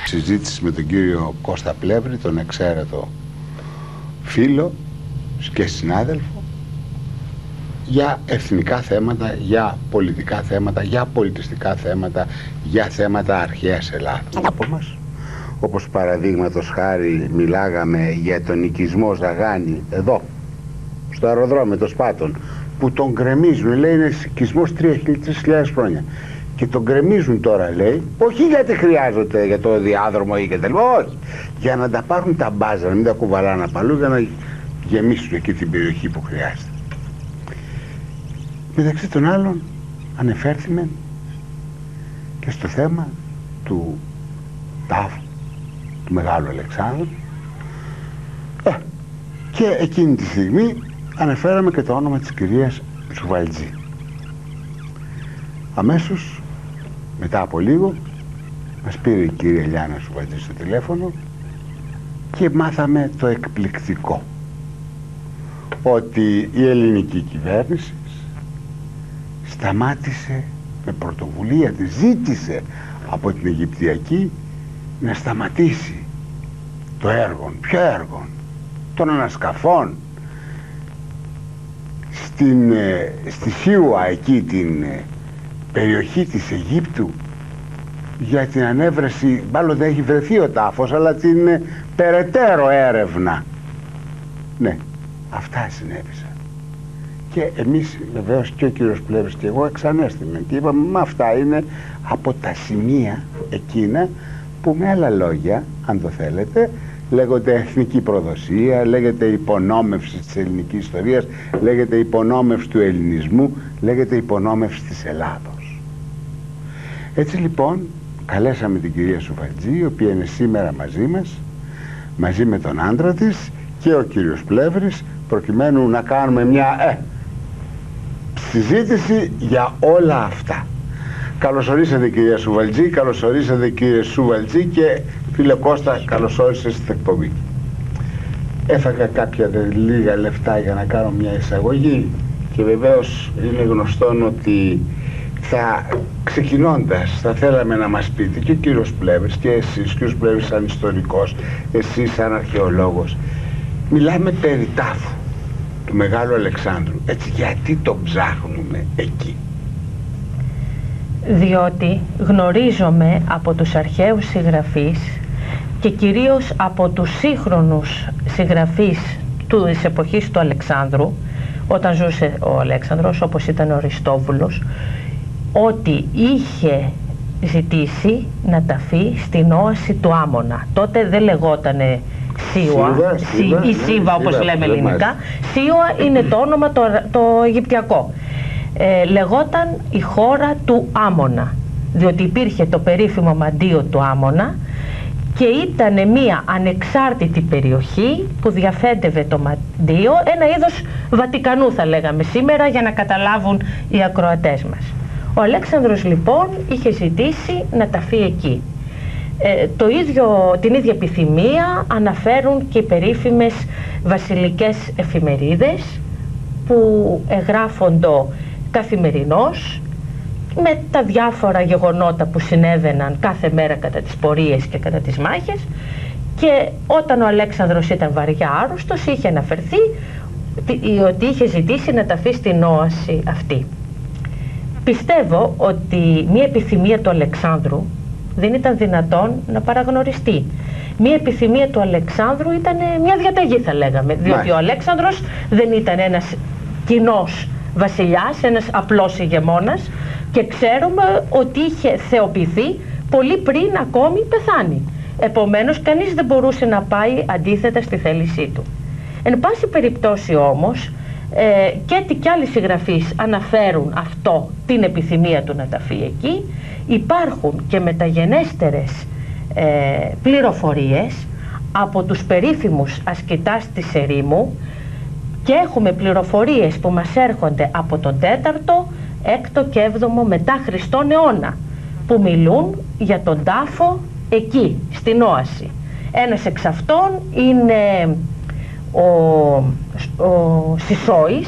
συζήτηση με τον κύριο Κώστα Πλεύρη, τον εξαίρετο φίλο και συνάδελφο, για εθνικά θέματα, για πολιτικά θέματα, για πολιτιστικά θέματα, για θέματα αρχαίας Ελλάδας. Όπως παραδείγματος χάρη μιλάγαμε για τον οικισμό Ζαγάνη εδώ, στο αεροδρόμιο των Σπάτων, που τον γκρεμίζουν, λέει είναι οικισμός 3.000 χρόνια. Και τον γκρεμίζουν τώρα, λέει, όχι γιατί χρειάζεται για το διάδρομο ή και τελείως, όχι. Για να τα πάρουν τα μπάζα, να μην τα κουβαλάνε απαλού, για να γεμίσουν εκεί την περιοχή που χρειάζεται. Μεταξύ των άλλων ανεφέρθημε και στο θέμα του τάφου του Μεγάλου Αλεξάνδρου, και εκείνη τη στιγμή αναφέραμε και το όνομα της κυρίας Σουβαλτζή. Αμέσως μετά από λίγο μας πήρε η κυρία Λιάννα Σουβαλτζή στο τηλέφωνο και μάθαμε το εκπληκτικό, ότι η ελληνική κυβέρνηση σταμάτησε με πρωτοβουλία της, ζήτησε από την Αιγυπτιακή να σταματήσει το έργο. Ποιο έργο? Των ανασκαφών στη Σίουα, εκεί την περιοχή της Αιγύπτου, για την ανέβρεση, μάλλον δεν έχει βρεθεί ο τάφος, αλλά την περαιτέρω έρευνα. Ναι, αυτά συνέβησαν. Και εμείς βεβαίως και ο κύριος Πλεύρης και εγώ εξανέστημεν και είπαμε, μα αυτά είναι από τα σημεία εκείνα που με άλλα λόγια, αν το θέλετε, λέγονται εθνική προδοσία, λέγεται υπονόμευση της ελληνικής ιστορίας, λέγεται υπονόμευση του ελληνισμού, λέγεται υπονόμευση της Ελλάδος. Έτσι λοιπόν καλέσαμε την κυρία Σουβαλτζή, η οποία είναι σήμερα μαζί μας, μαζί με τον άντρα της και ο κύριος Πλεύρης, προκειμένου να κάνουμε μια συζήτηση για όλα αυτά. Καλώς ορίσατε κυρία Σουβαλτζή, καλώς ορίσατε κύριε Σουβαλτζή, και φίλε Κώστα, καλώς όρισες στην εκπομπή. Έφαγα κάποια λίγα λεφτά για να κάνω μια εισαγωγή και βεβαίως είναι γνωστόν ότι ξεκινώντας θα θέλαμε να μας πείτε, και ο κύριος Πλεύρης και εσείς, κύριος Πλεύρης σαν ιστορικός, εσείς σαν αρχαιολόγος, μιλάμε περί τάφου του Μεγάλου Αλεξάνδρου, έτσι γιατί το ψάχνουμε εκεί? Διότι γνωρίζομαι από τους αρχαίους συγγραφείς και κυρίως από τους σύγχρονους συγγραφείς της εποχής του Αλεξάνδρου, όταν ζούσε ο Αλέξανδρος, όπως ήταν ο Αριστόβουλος, ότι είχε ζητήσει να ταφεί στην όαση του Άμμονα. Τότε δεν λεγότανε Σίουα ή Σίβα όπως λέμε ελληνικά. Σίουα είναι το όνομα το Αιγυπτιακό. Λεγόταν η χώρα του Άμμονα, διότι υπήρχε το περίφημο μαντίο του Άμμονα και ήταν μία ανεξάρτητη περιοχή που διαφέντευε το μαντίο, ένα είδος Βατικανού θα λέγαμε σήμερα, για να καταλάβουν οι ακροατές μας. Ο Αλέξανδρος λοιπόν είχε ζητήσει να ταφεί εκεί. Την ίδια επιθυμία αναφέρουν και οι περίφημες βασιλικές εφημερίδες που εγγράφοντο καθημερινώς με τα διάφορα γεγονότα που συνέβαιναν κάθε μέρα κατά τις πορείες και κατά τις μάχες, και όταν ο Αλέξανδρος ήταν βαριά άρρωστος είχε αναφερθεί ότι είχε ζητήσει να ταφεί στην όαση αυτή. Πιστεύω ότι μια επιθυμία του Αλεξάνδρου δεν ήταν δυνατόν να παραγνωριστεί. Μια επιθυμία του Αλεξάνδρου ήταν μια διαταγή θα λέγαμε, διότι ο Αλέξανδρος δεν ήταν ένας κοινός βασιλιάς, ένας απλός ηγεμόνας, και ξέρουμε ότι είχε θεοποιηθεί πολύ πριν ακόμη πεθάνει. Επομένως κανείς δεν μπορούσε να πάει αντίθετα στη θέλησή του. Εν πάση περιπτώσει όμως, και άλλοι συγγραφείς αναφέρουν αυτό, την επιθυμία του να ταφεί εκεί. Υπάρχουν και μεταγενέστερες πληροφορίες από τους περίφημους ασκητάς της ερήμου, και έχουμε πληροφορίες που μας έρχονται από τον 4ο, 6ο και 7ο μετά Χριστόν αιώνα, που μιλούν για τον τάφο εκεί, στην όαση. Ένας εξ αυτών είναι ο Σισόης,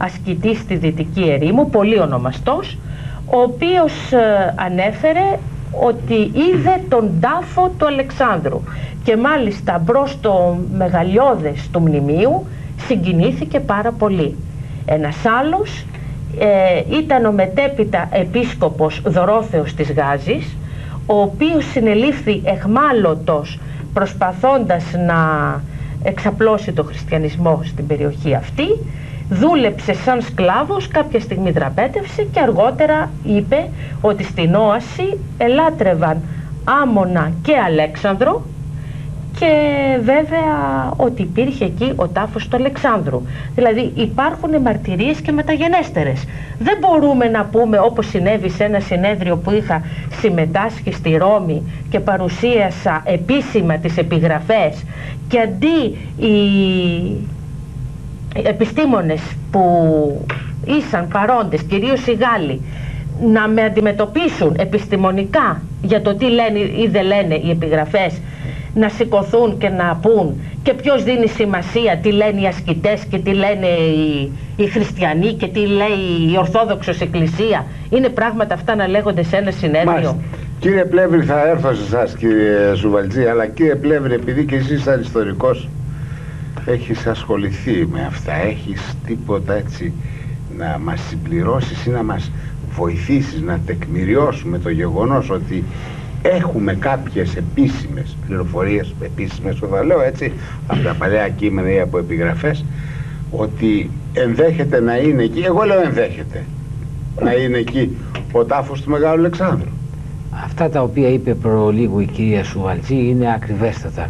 ασκητής στη Δυτική Ερήμου, πολύ ονομαστός, ο οποίος ανέφερε ότι είδε τον τάφο του Αλεξάνδρου και μάλιστα μπρος στο μεγαλειώδες του μνημείου συγκινήθηκε πάρα πολύ. Ένας άλλος ήταν ο μετέπειτα επίσκοπος Δωρόθεος της Γάζης, ο οποίος συνελήφθη εχμάλωτος προσπαθώντας να εξαπλώσει το χριστιανισμό στην περιοχή αυτή. Δούλεψε σαν σκλάβος, κάποια στιγμή δραπέτευσε και αργότερα είπε ότι στην Όαση ελάτρευαν Άμμονα και Αλέξανδρο και βέβαια ότι υπήρχε εκεί ο τάφος του Αλεξάνδρου. Δηλαδή υπάρχουν μαρτυρίες και μεταγενέστερες. Δεν μπορούμε να πούμε, όπως συνέβη σε ένα συνέδριο που είχα συμμετάσχει στη Ρώμη και παρουσίασα επίσημα τις επιγραφές, και αντί οι επιστήμονες που ήσαν παρόντες, κυρίως οι Γάλλοι, να με αντιμετωπίσουν επιστημονικά για το τι λένε ή δεν λένε οι επιγραφές, να σηκωθούν και να πούν και ποιος δίνει σημασία, τι λένε οι ασκητές και τι λένε οι χριστιανοί και τι λέει η Ορθόδοξος Εκκλησία. Είναι πράγματα αυτά να λέγονται σε ένα συνέδριο. Μάλιστα. Κύριε Πλεύρη, θα έρθω σε εσάς κύριε Σουβαλτζή, αλλά κύριε Πλεύρη, επειδή και εσείς σαν ιστορικός έχεις ασχοληθεί με αυτά, έχεις τίποτα έτσι να μας συμπληρώσεις ή να μας βοηθήσεις να τεκμηριώσουμε το γεγονός ότι έχουμε κάποιες επίσημες πληροφορίες, επίσημες το θα λέω έτσι, από τα παλαιά κείμενα ή από επιγραφές, ότι ενδέχεται να είναι εκεί, εγώ λέω ενδέχεται να είναι εκεί ο τάφος του Μεγάλου Αλεξάνδρου. Αυτά τα οποία είπε προλίγου η κυρία Σουβαλτζή είναι ακριβέστατα.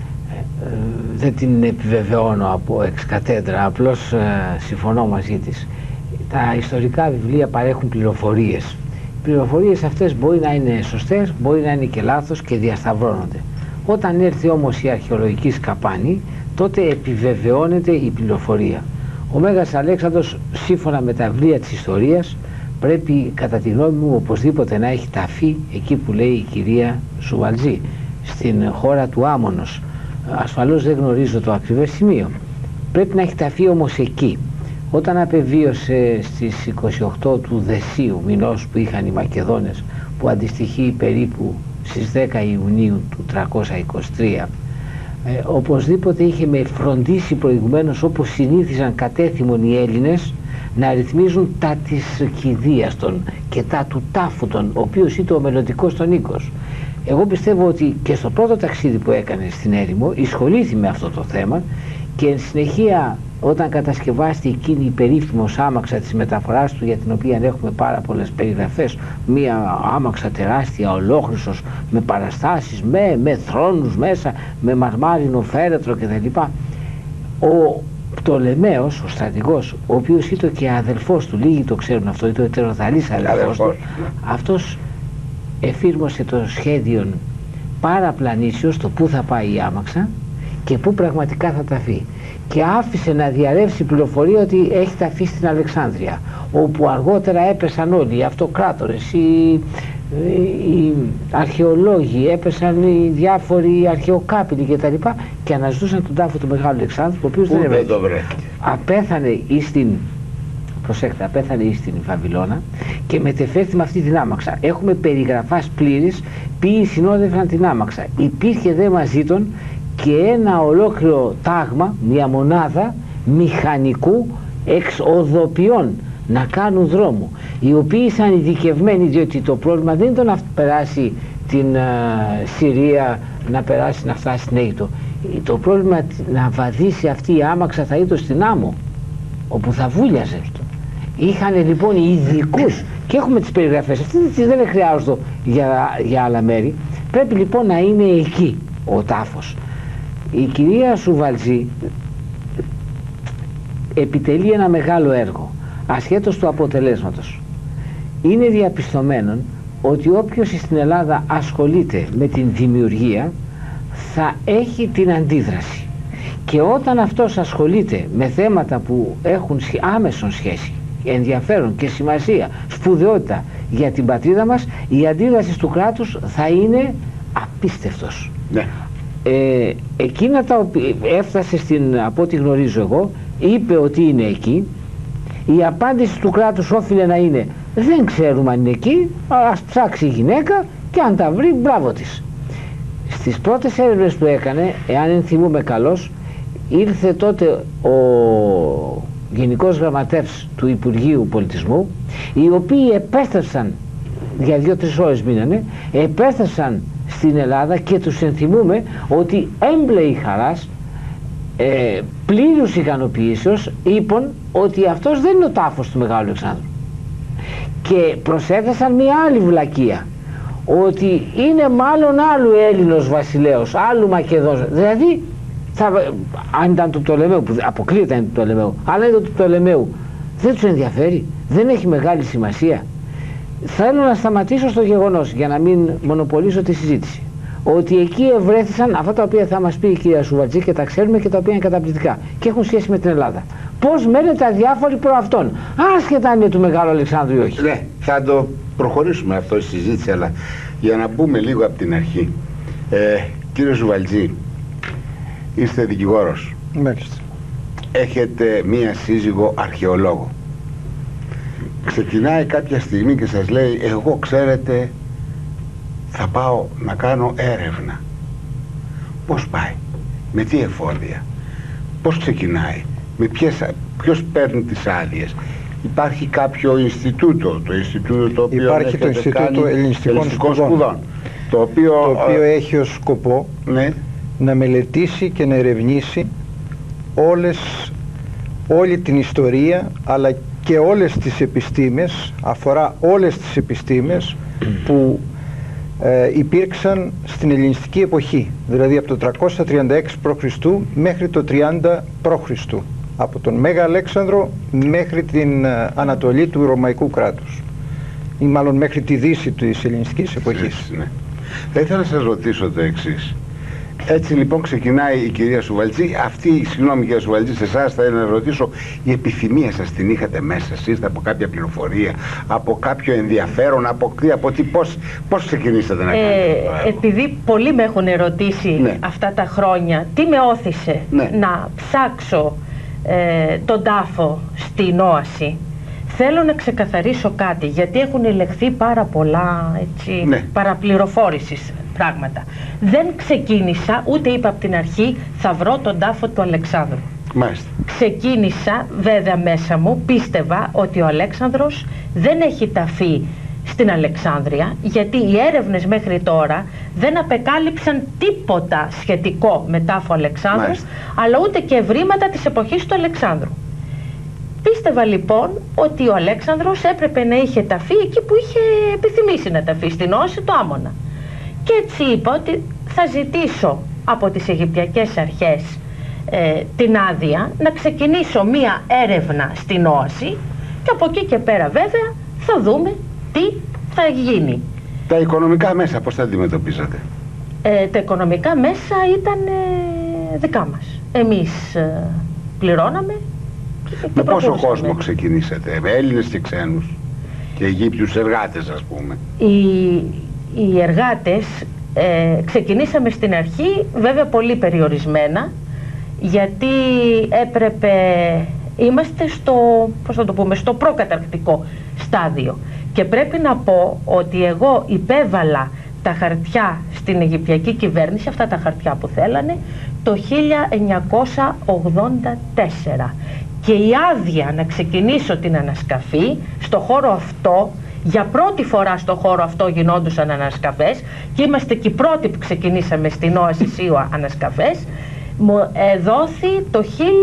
Δεν την επιβεβαιώνω από εξ κατέντρα, απλώς συμφωνώ μαζί της. Τα ιστορικά βιβλία παρέχουν πληροφορίες. Οι πληροφορίες αυτές μπορεί να είναι σωστές, μπορεί να είναι και λάθος και διασταυρώνονται. Όταν έρθει όμως η αρχαιολογική σκαπάνη, τότε επιβεβαιώνεται η πληροφορία. Ο Μέγας Αλέξανδρος, σύμφωνα με τα βιβλία της ιστορίας, πρέπει κατά τη γνώμη μου οπωσδήποτε να έχει ταφεί εκεί που λέει η κυρία Σουβαλτζή, στην χώρα του Άμμονος. Ασφαλώς δεν γνωρίζω το ακριβές σημείο. Πρέπει να έχει ταφεί όμως εκεί. Όταν απεβίωσε στις 28 του Δεσίου μηνός που είχαν οι Μακεδόνες, που αντιστοιχεί περίπου στις 10 Ιουνίου του 323, οπωσδήποτε είχε με φροντίσει προηγουμένως, όπως συνήθιζαν κατέθυμον οι Έλληνες, να ρυθμίζουν τα της κηδείας των και τα του τάφου των, ο οποίος ήταν ο μελλοντικός των οίκος. Εγώ πιστεύω ότι και στο πρώτο ταξίδι που έκανε στην έρημο εισχολήθη με αυτό το θέμα και εν συνεχεία όταν κατασκευάστηκε εκείνη η περίφημος άμαξα της μεταφοράς του, για την οποία έχουμε πάρα πολλές περιγραφές, μία άμαξα τεράστια, ολόχρυσος, με παραστάσεις, με θρόνους μέσα, με μαρμάρινο φέρετρο κτλ. Ο Πτολεμαίος, ο στρατηγός, ο οποίος ήταν και αδελφός του, λίγοι το ξέρουν αυτό, ήταν ο ετεροθαλής αδελφός του, αυτός εφήρμοσε το σχέδιο παραπλανήσεως, το πού θα πάει η άμαξα και πού πραγματικά θα ταφεί, και άφησε να διαρρεύσει πληροφορία ότι έχει ταφεί στην Αλεξάνδρεια, όπου αργότερα έπεσαν όλοι οι αυτοκράτορες, οι αρχαιολόγοι, έπεσαν οι διάφοροι αρχαιοκάπηλοι κτλ. Και αναζητούσαν τον τάφο του Μεγάλου Αλεξάνδρου, ο οποίος δεν βρέθηκε. Απέθανε στην Βαβυλώνα και μετεφέρθη με αυτή την άμαξα. Έχουμε περιγραφάς πλήρης ποιοι συνόδευσαν την άμαξα. Υπήρχε δε μαζί των και ένα ολόκληρο τάγμα, μια μονάδα μηχανικού εξοδοποιών να κάνουν δρόμο, οι οποίοι ήσαν ειδικευμένοι, διότι το πρόβλημα δεν ήταν να περάσει την Συρία, να περάσει να φτάσει στην Αίγυπτο. Το πρόβλημα να βαδίσει αυτή η άμαξα θα ήταν στην άμμο, όπου θα βούλιαζε. Είχαν λοιπόν οι ειδικούς, και έχουμε τις περιγραφές αυτές, δεν χρειάζονται για άλλα μέρη. Πρέπει λοιπόν να είναι εκεί ο τάφος. Η κυρία Σουβαλτζή επιτελεί ένα μεγάλο έργο, ασχέτως του αποτελέσματος. Είναι διαπιστωμένον ότι όποιος στην Ελλάδα ασχολείται με την δημιουργία θα έχει την αντίδραση, και όταν αυτός ασχολείται με θέματα που έχουν άμεσον σχέση, ενδιαφέρον και σημασία, σπουδαιότητα για την πατρίδα μας, η αντίδραση του κράτους θα είναι απίστευτος. Ναι. Εκείνα τα οποία έφτασε από ό,τι γνωρίζω εγώ, είπε ότι είναι εκεί. Η απάντηση του κράτους όφιλε να είναι δεν ξέρουμε αν είναι εκεί, ας ψάξει η γυναίκα Και αν τα βρει, μπράβο της. Στις πρώτες έρευνες που έκανε, εάν θυμούμε καλώς, ήρθε τότε ο Γενικός Γραμματεύς του Υπουργείου Πολιτισμού, οι οποίοι επέστρεψαν, για 2-3 ώρες μείνανε, επέστρεψαν στην Ελλάδα και τους ενθυμούμε ότι έμπλεοι χαράς, πλήρους ικανοποιήσεως, είπαν ότι αυτός δεν είναι ο τάφος του Μεγάλου Αλεξάνδρου. Και προσέθεσαν μια άλλη βλακεία, ότι είναι μάλλον άλλου Έλληνος βασιλέος, άλλου Μακεδόνος. Δηλαδή, αν ήταν του Πτολεμαίου, που αποκλείεται είναι του Πτολεμαίου, αλλά ήταν του Πτολεμαίου, δεν τους ενδιαφέρει, δεν έχει μεγάλη σημασία. Θέλω να σταματήσω στο γεγονός, για να μην μονοπολίσω τη συζήτηση, ότι εκεί ευρέθησαν αυτά τα οποία θα μας πει η κυρία Σουβαλτζή και τα ξέρουμε και τα οποία είναι καταπληκτικά και έχουν σχέση με την Ελλάδα. Πώς μένεται αδιάφοροι προ αυτόν, άσχετα αν είναι του Μεγάλου Αλεξάνδρου ή όχι. Ναι, θα το προχωρήσουμε αυτό στη συζήτηση, αλλά για να μπούμε λίγο από την αρχή. Κύριε Σουβαλτζή, είστε δικηγόρος. Μάλιστα. Έχετε μία σύζυγο αρχαιολόγο. Ξεκινάει κάποια στιγμή και σας λέει, εγώ ξέρετε θα πάω να κάνω έρευνα. Πώς πάει, με τι εφόδια, πώς ξεκινάει, με ποιος παίρνει τις άδειες. Υπάρχει κάποιο Ινστιτούτο, το Ινστιτούτο το οποίο υπάρχει το Ινστιτούτο Ελληνιστικών Σπουδών, το οποίο έχει ως σκοπό, ναι, να μελετήσει και να ερευνήσει όλη την ιστορία, αλλά και όλες τις επιστήμες, αφορά όλες τις επιστήμες που υπήρξαν στην ελληνιστική εποχή, δηλαδή από το 336 π.Χ. μέχρι το 30 π.Χ., από τον Μέγα Αλέξανδρο μέχρι την Ανατολή του Ρωμαϊκού κράτους, ή μάλλον μέχρι τη δύση της ελληνιστικής εποχής. Ναι. Θα ήθελα να σας ρωτήσω το εξής. Έτσι λοιπόν ξεκινάει η κυρία Σουβαλτζή. Συγγνώμη κυρία Σουβαλτζή, σε εσάς θα ήθελα να ρωτήσω, η επιθυμία σας την είχατε μέσα, ήρθε από κάποια πληροφορία, από κάποιο ενδιαφέρον, πώς ξεκινήσατε να κάνετε το έργο? Επειδή πολλοί με έχουν ερωτήσει, ναι, αυτά τα χρόνια, τι με όθησε, ναι, να ψάξω τον τάφο στην Όαση, θέλω να ξεκαθαρίσω κάτι, γιατί έχουν ελεγχθεί πάρα πολλά, έτσι, ναι, παραπληροφόρησης πράγματα. Δεν ξεκίνησα, ούτε είπα από την αρχή, θα βρω τον τάφο του Αλεξάνδρου. Μάλιστα. Ξεκίνησα, βέβαια μέσα μου, πίστευα ότι ο Αλέξανδρος δεν έχει ταφεί στην Αλεξάνδρεια, γιατί οι έρευνες μέχρι τώρα δεν απεκάλυψαν τίποτα σχετικό με τάφο Αλεξάνδρου, μάλιστα, αλλά ούτε και ευρήματα της εποχής του Αλεξάνδρου. Πίστευα λοιπόν ότι ο Αλέξανδρος έπρεπε να είχε ταφεί εκεί που είχε επιθυμήσει να ταφεί, στην Όαση του Άμμονα. Και έτσι είπα ότι θα ζητήσω από τις Αιγυπτιακές αρχές την άδεια να ξεκινήσω μία έρευνα στην Όαση και από εκεί και πέρα βέβαια θα δούμε τι θα γίνει. Τα οικονομικά μέσα πώς τα αντιμετωπίζατε? Τα οικονομικά μέσα ήταν δικά μας. Εμείς πληρώναμε και με πόσο κόσμο ξεκινήσατε, με Έλληνες και ξένους και Αιγύπτιους εργάτες ας πούμε? Οι εργάτες ξεκινήσαμε στην αρχή βέβαια πολύ περιορισμένα, γιατί έπρεπε, είμαστε στο, πώς θα το πούμε, στο προκαταρκτικό στάδιο και πρέπει να πω ότι εγώ υπέβαλα τα χαρτιά στην Αιγυπτιακή κυβέρνηση, αυτά τα χαρτιά που θέλανε, το 1984 και η άδεια να ξεκινήσω την ανασκαφή στο χώρο αυτό, για πρώτη φορά στο χώρο αυτό γινόντουσαν ανασκαφές και είμαστε και οι πρώτοι που ξεκινήσαμε στην Όαση Σίωα ανασκαφές, μου δόθη το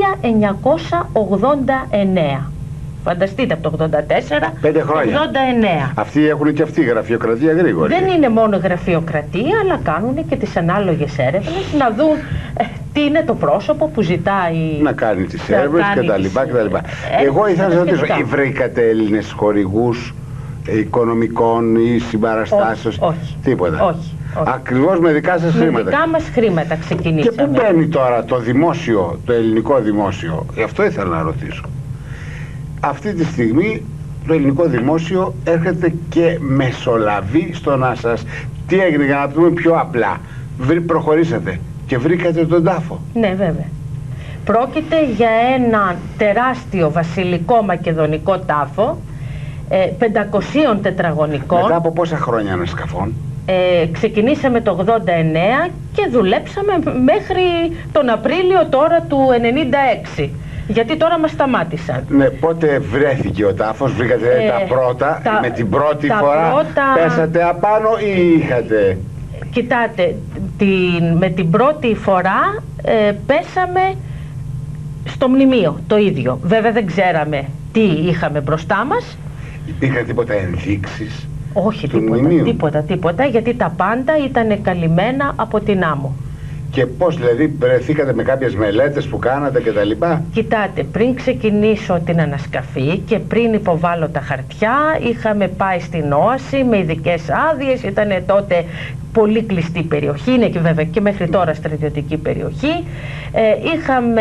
1989. Φανταστείτε, από το 84, 5 χρόνια. 89. Αυτοί έχουν και αυτή γραφειοκρατία γρήγορη. Δεν είναι μόνο γραφειοκρατία, αλλά κάνουν και τις ανάλογες έρευνες να δουν τι είναι το πρόσωπο που ζητάει να κάνει τις έρευνες κτλ. Εγώ ήθελα να σας ρωτήσω, βρήκατε Έλληνες χορηγούς οικονομικών ή συμπαραστάσεως? Όχι. Τίποτα? Όχι. Ακριβώς με δικά σας χρήματα? Με δικά μας χρήματα ξεκινήσαμε. Και πού μπαίνει τώρα το δημόσιο, το ελληνικό δημόσιο? Γι' αυτό ήθελα να ρωτήσω. Αυτή τη στιγμή το ελληνικό δημόσιο έρχεται και μεσολαβεί στο να σας... Τι έγινε, για να το πούμε πιο απλά? Προχωρήσατε και βρήκατε τον τάφο. Ναι, βέβαια. Πρόκειται για ένα τεράστιο βασιλικό μακεδονικό τάφο, 500 τετραγωνικών. Μετά από πόσα χρόνια ανασκαφών? Ξεκινήσαμε το 89 και δουλέψαμε μέχρι τον Απρίλιο τώρα του 96. Γιατί τώρα μας σταμάτησαν. Ναι, πότε βρέθηκε ο τάφος, βρήκατε τα πρώτα, με την πρώτη φορά πέσατε απάνω ή είχατε? Κοιτάτε, με την πρώτη φορά πέσαμε στο μνημείο, το ίδιο. Βέβαια δεν ξέραμε τι είχαμε μπροστά μας. Υπήρχαν τίποτα ενδείξεις? Όχι, τίποτα, γιατί τα πάντα ήταν καλυμμένα από την άμμο. Και πώς δηλαδή βρεθήκατε με κάποιες μελέτες που κάνατε και τα λοιπά? Κοιτάτε, πριν ξεκινήσω την ανασκαφή και πριν υποβάλω τα χαρτιά, είχαμε πάει στην Όαση με ειδικές άδειες, ήταν τότε πολύ κλειστή περιοχή, είναι και βέβαια και μέχρι τώρα στρατιωτική περιοχή. Είχαμε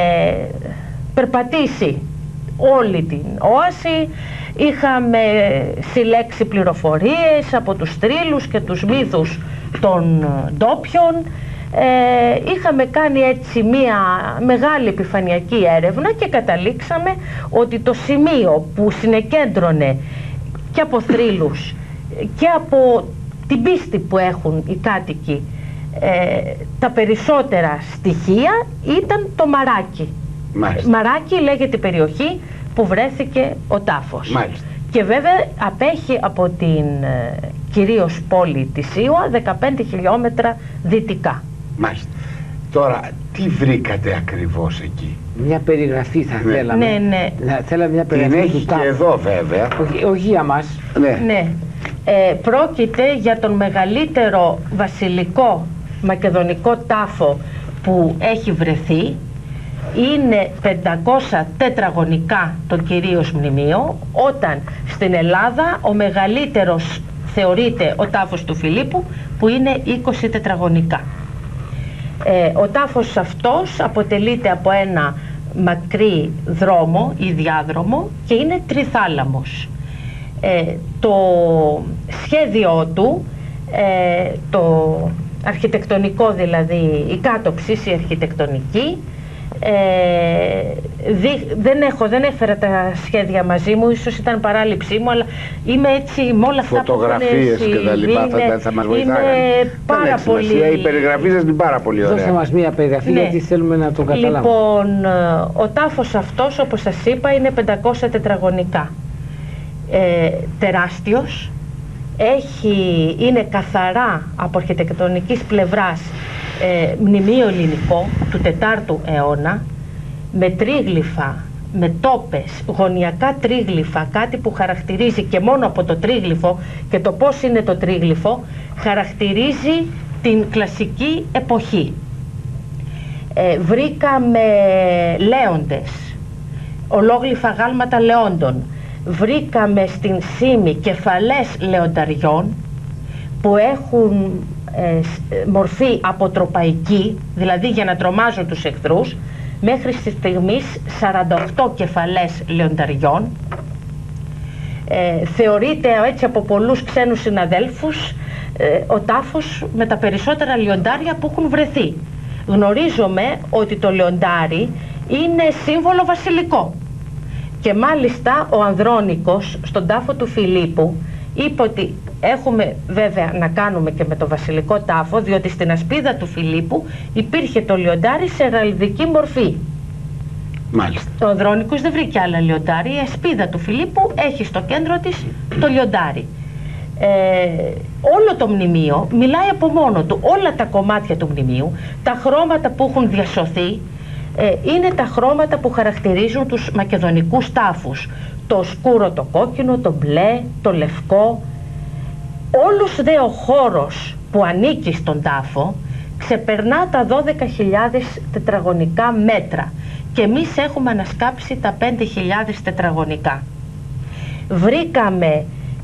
περπατήσει όλη την Όαση, είχαμε συλλέξει πληροφορίες από τους θρύλους και τους μύθους των ντόπιων. Είχαμε κάνει έτσι μία μεγάλη επιφανειακή έρευνα και καταλήξαμε ότι το σημείο που συνεκέντρωνε και από θρύλους και από την πίστη που έχουν οι κάτοικοι τα περισσότερα στοιχεία ήταν το Μαράκι. Μάλιστα. Μαράκι λέγεται η περιοχή που βρέθηκε ο τάφος. Μάλιστα. Και βέβαια απέχει από την κυρίως πόλη της Σύουα 15 χιλιόμετρα δυτικά. Μάλιστα. Τώρα, τι βρήκατε ακριβώς εκεί? Μια περιγραφή θα θέλαμε. Ναι. Θέλαμε μια περιγραφή. Την έχει και εδώ βέβαια. Όχι για μας. Ναι. Πρόκειται για τον μεγαλύτερο βασιλικό μακεδονικό τάφο που έχει βρεθεί. Είναι 500 τετραγωνικά το κυρίως μνημείο, όταν στην Ελλάδα ο μεγαλύτερος θεωρείται ο τάφος του Φιλίππου που είναι 20 τετραγωνικά. Ο τάφος αυτός αποτελείται από ένα μακρύ δρόμο ή διάδρομο και είναι τριθάλαμος. Το σχέδιό του, το αρχιτεκτονικό δηλαδή, η κάτοψη, η αρχιτεκτονική, δεν έφερα τα σχέδια μαζί μου, ίσως ήταν παράληψή μου, αλλά είμαι έτσι με όλα αυτά φωτογραφίες και τα λοιπά θα μας βοηθάνε. Είναι πάρα πολύ. Η περιγραφή σας είναι πάρα πολύ ωραία. Δώστε μας μία περιγραφή, Ναι. γιατί θέλουμε να το καταλάβουμε. Λοιπόν, ο τάφος αυτός, όπως σας είπα, είναι 500 τετραγωνικά. Τεράστιος. Είναι καθαρά από αρχιτεκτονικής πλευράς μνημείο ελληνικό του 4ου αιώνα, με τρίγλυφα, με τόπες, γωνιακά τρίγλυφα, κάτι που χαρακτηρίζει και μόνο από το τρίγλυφο και το πώς είναι το τρίγλυφο χαρακτηρίζει την κλασική εποχή. Βρήκαμε λέοντες, ολόγλυφα γάλματα λεόντων, βρήκαμε στην Σύμη κεφαλές λεονταριών που έχουν μορφή αποτροπαϊκή, δηλαδή για να τρομάζουν τους εχθρούς. Μέχρι στη στιγμή 48 κεφαλές λεονταριών. Θεωρείται έτσι από πολλούς ξένους συναδέλφους ο τάφος με τα περισσότερα λεοντάρια που έχουν βρεθεί. Γνωρίζουμε ότι το λεοντάρι είναι σύμβολο βασιλικό και μάλιστα ο Ανδρώνικος στον τάφο του Φιλίππου είπε ότι έχουμε βέβαια να κάνουμε και με το βασιλικό τάφο, διότι στην ασπίδα του Φιλίππου υπήρχε το λιοντάρι σε εραλδική μορφή. Μάλιστα. Ο Ανδρώνικος δεν βρήκε άλλα λιοντάρι, η ασπίδα του Φιλίππου έχει στο κέντρο της το λιοντάρι. Όλο το μνημείο μιλάει από μόνο του, όλα τα κομμάτια του μνημείου, τα χρώματα που έχουν διασωθεί, είναι τα χρώματα που χαρακτηρίζουν τους μακεδονικούς τάφους. Το σκούρο, το κόκκινο, το μπλε, το λευκό. Όλος δε ο χώρος που ανήκει στον τάφο ξεπερνά τα 12.000 τετραγωνικά μέτρα και εμείς έχουμε ανασκάψει τα 5.000 τετραγωνικά. Βρήκαμε,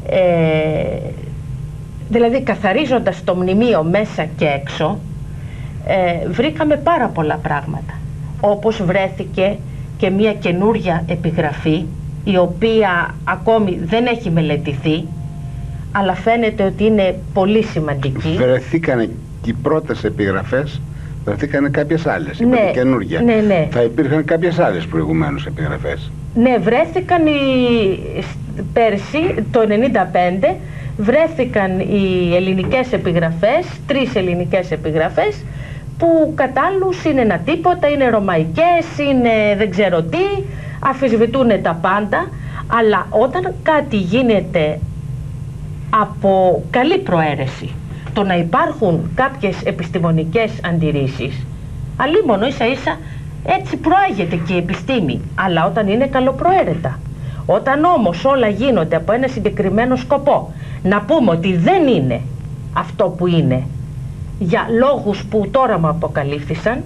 δηλαδή καθαρίζοντας το μνημείο μέσα και έξω, βρήκαμε πάρα πολλά πράγματα. Όπως βρέθηκε και μια καινούρια επιγραφή, η οποία ακόμη δεν έχει μελετηθεί, αλλά φαίνεται ότι είναι πολύ σημαντική. Βρεθήκανε και οι πρώτες επιγραφές, βρεθήκανε κάποιες άλλες, Ναι, καινούργια. ναι. Θα υπήρχαν κάποιες άλλες προηγουμένως επιγραφές. Ναι, βρέθηκαν πέρσι, το 1995, βρέθηκαν οι ελληνικές επιγραφές, 3 ελληνικές επιγραφές, που κατ' άλλους είναι ένα τίποτα, είναι ρωμαϊκές, είναι δεν ξέρω τι, αμφισβητούν τα πάντα, αλλά όταν κάτι γίνεται από καλή προαίρεση, το να υπάρχουν κάποιες επιστημονικές αντιρρήσεις, αλίμονο ίσα ίσα έτσι προάγεται και η επιστήμη, αλλά όταν είναι καλοπροαίρετα. Όταν όμως όλα γίνονται από ένα συγκεκριμένο σκοπό, να πούμε ότι δεν είναι αυτό που είναι, για λόγους που τώρα μου αποκαλύφθησαν,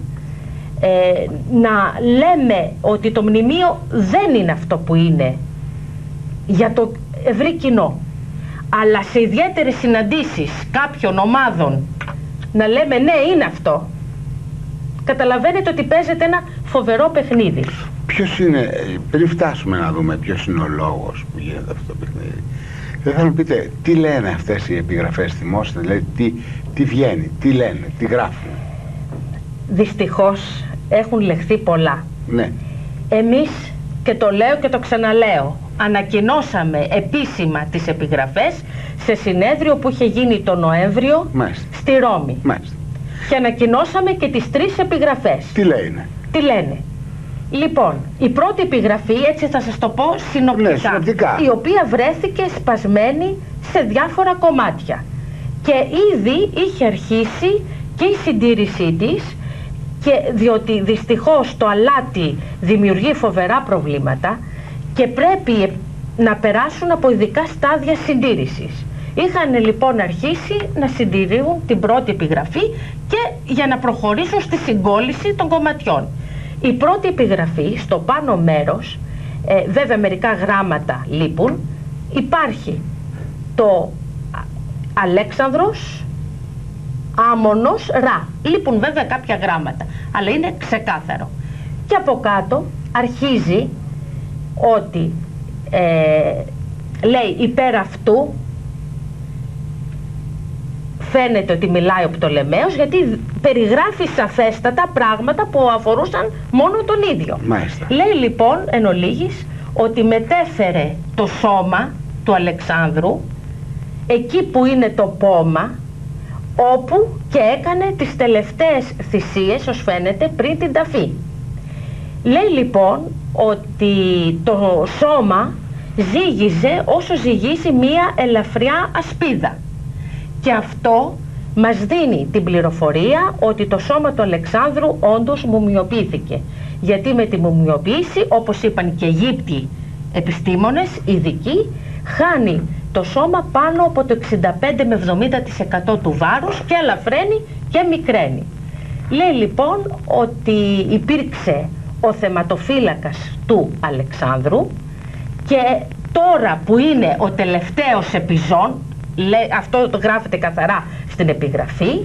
να λέμε ότι το μνημείο δεν είναι αυτό που είναι για το ευρύ κοινό, αλλά σε ιδιαίτερες συναντήσεις κάποιων ομάδων να λέμε ναι, είναι αυτό, καταλαβαίνετε ότι παίζεται ένα φοβερό παιχνίδι. Ποιος είναι, πριν φτάσουμε να δούμε ποιος είναι ο λόγος που γίνεται αυτό το παιχνίδι, δεν θα μου πείτε τι λένε αυτές οι επιγραφές, θυμόστε, δηλαδή τι βγαίνει, τι λένε, τι γράφουν? Δυστυχώς έχουν λεχθεί πολλά. Ναι. Εμείς, και το λέω και το ξαναλέω, ανακοινώσαμε επίσημα τις επιγραφές σε συνέδριο που είχε γίνει το Νοέμβριο, μάλιστα, στη Ρώμη. Μάλιστα. Και ανακοινώσαμε και τις 3 επιγραφές. Τι λένε? Τι λένε? Λοιπόν, η πρώτη επιγραφή, έτσι θα σας το πω συνοπτικά, ναι, συνοπτικά, η οποία βρέθηκε σπασμένη σε διάφορα κομμάτια και ήδη είχε αρχίσει και η συντήρησή της, και διότι δυστυχώς το αλάτι δημιουργεί φοβερά προβλήματα και πρέπει να περάσουν από ειδικά στάδια συντήρησης. Είχαν λοιπόν αρχίσει να συντηρούν την πρώτη επιγραφή και για να προχωρήσουν στη συγκόλληση των κομματιών. Η πρώτη επιγραφή στο πάνω μέρος, βέβαια μερικά γράμματα λείπουν, υπάρχει το Αλέξανδρος, Άμμονος, Ρα. Λείπουν βέβαια κάποια γράμματα, αλλά είναι ξεκάθαρο. Και από κάτω αρχίζει ότι λέει υπέρ αυτού, φαίνεται ότι μιλάει ο Πτολεμαίος, γιατί περιγράφει σαφέστατα πράγματα που αφορούσαν μόνο τον ίδιο. Μάλιστα. Λέει λοιπόν εν ολίγης ότι μετέφερε το σώμα του Αλεξάνδρου εκεί που είναι το πόμα, όπου και έκανε τις τελευταίες θυσίες, ως φαίνεται, πριν την ταφή. Λέει λοιπόν ότι το σώμα ζύγιζε όσο ζυγίζει μία ελαφριά ασπίδα. Και αυτό μας δίνει την πληροφορία ότι το σώμα του Αλεξάνδρου όντως μουμιοποιήθηκε. Γιατί με τη μουμιοποίηση, όπως είπαν και Αιγύπτιοι επιστήμονες ειδικοί, χάνει το σώμα πάνω από το 65 με 70% του βάρους και ελαφραίνει και μικραίνει. Λέει λοιπόν ότι υπήρξε ο θεματοφύλακας του Αλεξάνδρου και τώρα που είναι ο τελευταίος επιζών, αυτό το γράφεται καθαρά στην επιγραφή,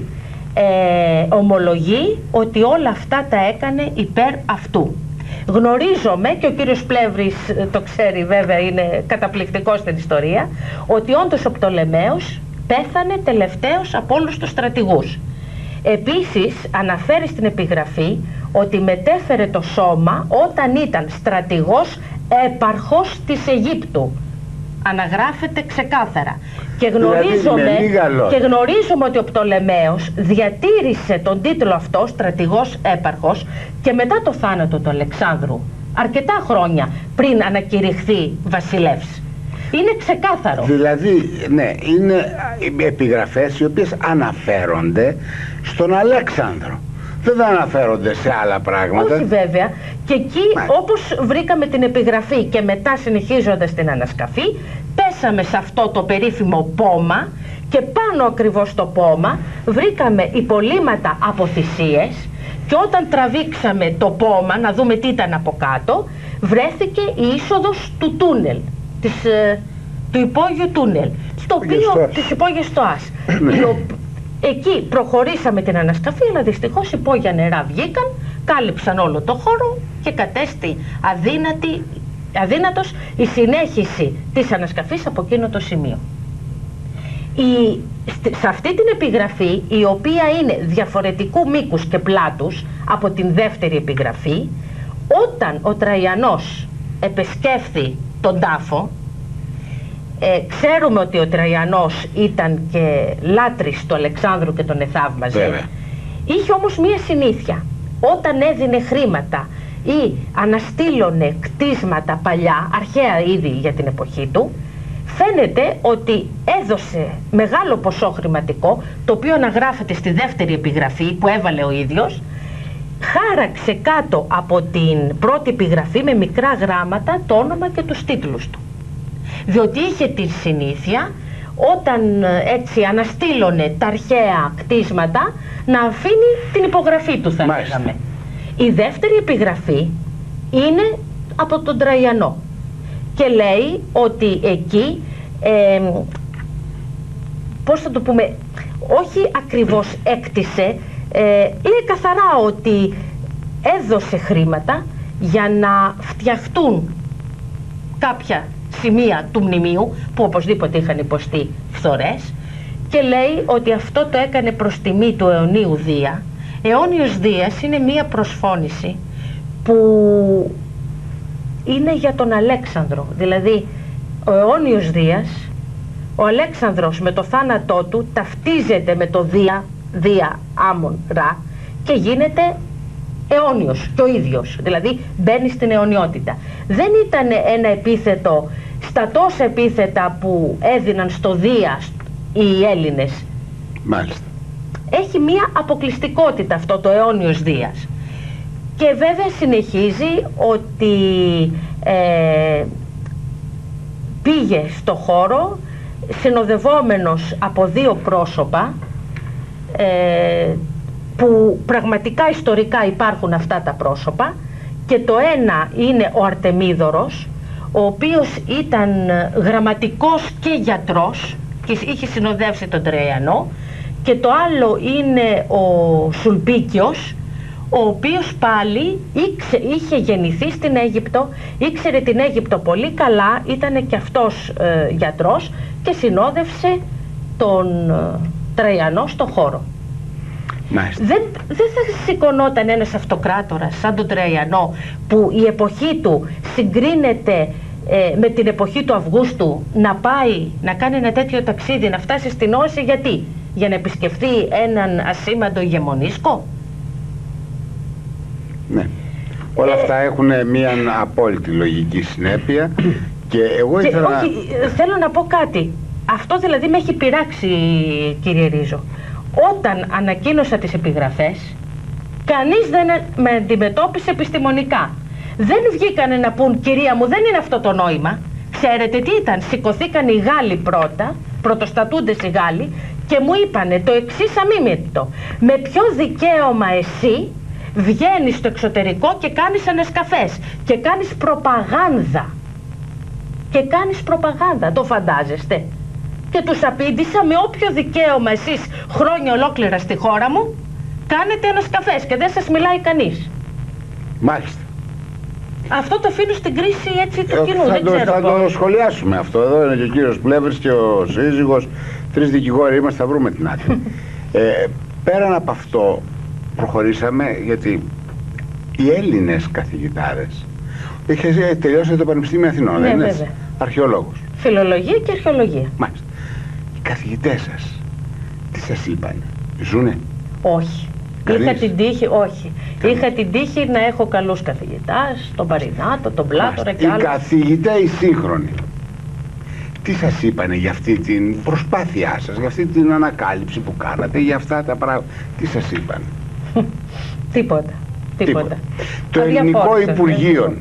ομολογεί ότι όλα αυτά τα έκανε υπέρ αυτού. Γνωρίζομαι, και ο κύριος Πλεύρης το ξέρει βέβαια, είναι καταπληκτικός στην ιστορία, ότι όντως ο Πτολεμαίος πέθανε τελευταίος από όλους τους στρατηγούς. Επίσης αναφέρει στην επιγραφή ότι μετέφερε το σώμα όταν ήταν στρατηγός έπαρχος της Αιγύπτου. Αναγράφεται ξεκάθαρα. Και γνωρίζουμε ότι ο Πτολεμαίος διατήρησε τον τίτλο αυτό, στρατηγός έπαρχος, και μετά το θάνατο του Αλεξάνδρου, αρκετά χρόνια πριν ανακηρυχθεί βασιλεύς. Είναι ξεκάθαρο. Δηλαδή, ναι, είναι επιγραφές οι οποίες αναφέρονται στον Αλέξανδρο. Δεν αναφέρονται σε άλλα πράγματα. Όχι βέβαια. Και εκεί, όπως βρήκαμε την επιγραφή και μετά συνεχίζοντας την ανασκαφή, πέσαμε σε αυτό το περίφημο πόμα και πάνω ακριβώς στο πόμα βρήκαμε υπολείμματα από θυσίες, και όταν τραβήξαμε το πόμα να δούμε τι ήταν από κάτω, βρέθηκε η είσοδος του τούνελ, του υπόγειου τούνελ, στο οποίο, της υπόγειας στοάς. Εκεί προχωρήσαμε την ανασκαφή, αλλά δυστυχώς υπόγεια νερά βγήκαν, κάλυψαν όλο το χώρο και κατέστη αδύνατος η συνέχιση της ανασκαφής από εκείνο το σημείο. Σε αυτή την επιγραφή, η οποία είναι διαφορετικού μήκους και πλάτους από την δεύτερη επιγραφή, όταν ο Τραϊανός επεσκέφθη τον τάφο, ξέρουμε ότι ο Τραϊανός ήταν και λάτρης του Αλεξάνδρου και τον εθαύμαζε. Βέβαια. Είχε όμως μία συνήθεια. Όταν έδινε χρήματα ή αναστήλωνε κτίσματα παλιά, αρχαία ήδη για την εποχή του, φαίνεται ότι έδωσε μεγάλο ποσό χρηματικό, το οποίο αναγράφεται στη δεύτερη επιγραφή που έβαλε ο ίδιος, χάραξε κάτω από την πρώτη επιγραφή με μικρά γράμματα το όνομα και τους τίτλους του. Διότι είχε την συνήθεια, όταν έτσι αναστήλωνε τα αρχαία κτίσματα, να αφήνει την υπογραφή του, θα λέγαμε. Η δεύτερη επιγραφή είναι από τον Τραϊανό και λέει ότι εκεί, πώς θα το πούμε, όχι ακριβώς έκτισε, λέει καθαρά ότι έδωσε χρήματα για να φτιαχτούν κάποια σημεία του μνημείου που οπωσδήποτε είχαν υποστεί φθορές, και λέει ότι αυτό το έκανε προς τιμή του αιωνίου Δία. Αιώνιος Δίας είναι μία προσφώνηση που είναι για τον Αλέξανδρο, δηλαδή ο αιώνιος Δίας, ο Αλέξανδρος με το θάνατό του ταυτίζεται με το Δία Άμον Ρα και γίνεται αιώνιος και ο ίδιος, δηλαδή μπαίνει στην αιωνιότητα. Δεν ήταν ένα επίθετο στα τόσα επίθετα που έδιναν στο Δία οι Έλληνες. Μάλιστα. Έχει μία αποκλειστικότητα αυτό το αιώνιος Δίας. Και βέβαια συνεχίζει ότι πήγε στο χώρο συνοδευόμενος από δύο πρόσωπα, που πραγματικά ιστορικά υπάρχουν αυτά τα πρόσωπα, και το ένα είναι ο Αρτεμίδωρος, ο οποίος ήταν γραμματικός και γιατρός και είχε συνοδεύσει τον Τραϊανό, και το άλλο είναι ο Σουλπίκιος, ο οποίος πάλι είχε γεννηθεί στην Αίγυπτο, ήξερε την Αίγυπτο πολύ καλά, ήταν και αυτός γιατρός και συνόδευσε τον Τραϊανό στο χώρο. Δεν θα σηκωνόταν ένας αυτοκράτορας σαν τον Τραϊανό, που η εποχή του συγκρίνεται με την εποχή του Αυγούστου, να πάει να κάνει ένα τέτοιο ταξίδι, να φτάσει στην Όση, γιατί? Για να επισκεφθεί έναν ασήμαντο ηγεμονίσκο? Ναι. Όλα αυτά έχουν μια απόλυτη λογική συνέπεια και εγώ ήθελα... Όχι, θέλω να πω κάτι. Αυτό δηλαδή με έχει πειράξει, κύριε Ρίζο. Όταν ανακοίνωσα τις επιγραφές, κανείς δεν με αντιμετώπισε επιστημονικά. Δεν βγήκανε να πούν, κυρία μου, δεν είναι αυτό το νόημα. Ξέρετε τι ήταν? Σηκωθήκαν οι Γάλλοι πρώτα, πρωτοστατούντες οι Γάλλοι, και μου είπανε το εξής αμίμητο: με ποιο δικαίωμα εσύ βγαίνεις στο εξωτερικό και κάνεις ανασκαφές και κάνεις προπαγάνδα? Και κάνεις προπαγάνδα, το φαντάζεστε? Και τους απήντησα, με όποιο δικαίωμα εσείς χρόνια ολόκληρα στη χώρα μου κάνετε ανασκαφές και δεν σας μιλάει κανείς? Μάλιστα. Αυτό το αφήνω στην κρίση έτσι του κοινού, δεν ξέρω. Θα το σχολιάσουμε αυτό. Εδώ είναι και ο κύριος Πλεύρης και ο σύζυγος, τρεις δικηγόροι είμαστε, θα βρούμε την άκρη. Πέραν από αυτό προχωρήσαμε, γιατί οι Έλληνες καθηγητάδες, είχε τελειώσει το Πανεπιστήμιο Αθηνών, ναι, δεν είναι? βέβαια. Αρχαιολόγος. Φιλολογία και αρχαιολογία. Μάλιστα. Οι καθηγητές σας, τι σας είπαν? Ζουνε? Όχι. Είχα την τύχη, όχι. Είχα την τύχη να έχω καλούς καθηγητάς, τον Παρινάτο, τον Πλάτωνα και άλλους. Οι καθηγητές οι σύγχρονοι, τι σας είπανε για αυτή την προσπάθειά σας, για αυτή την ανακάλυψη που κάνατε, για αυτά τα πράγματα? Τι σας είπαν? Τίποτα. Το Ελληνικό Υπουργείο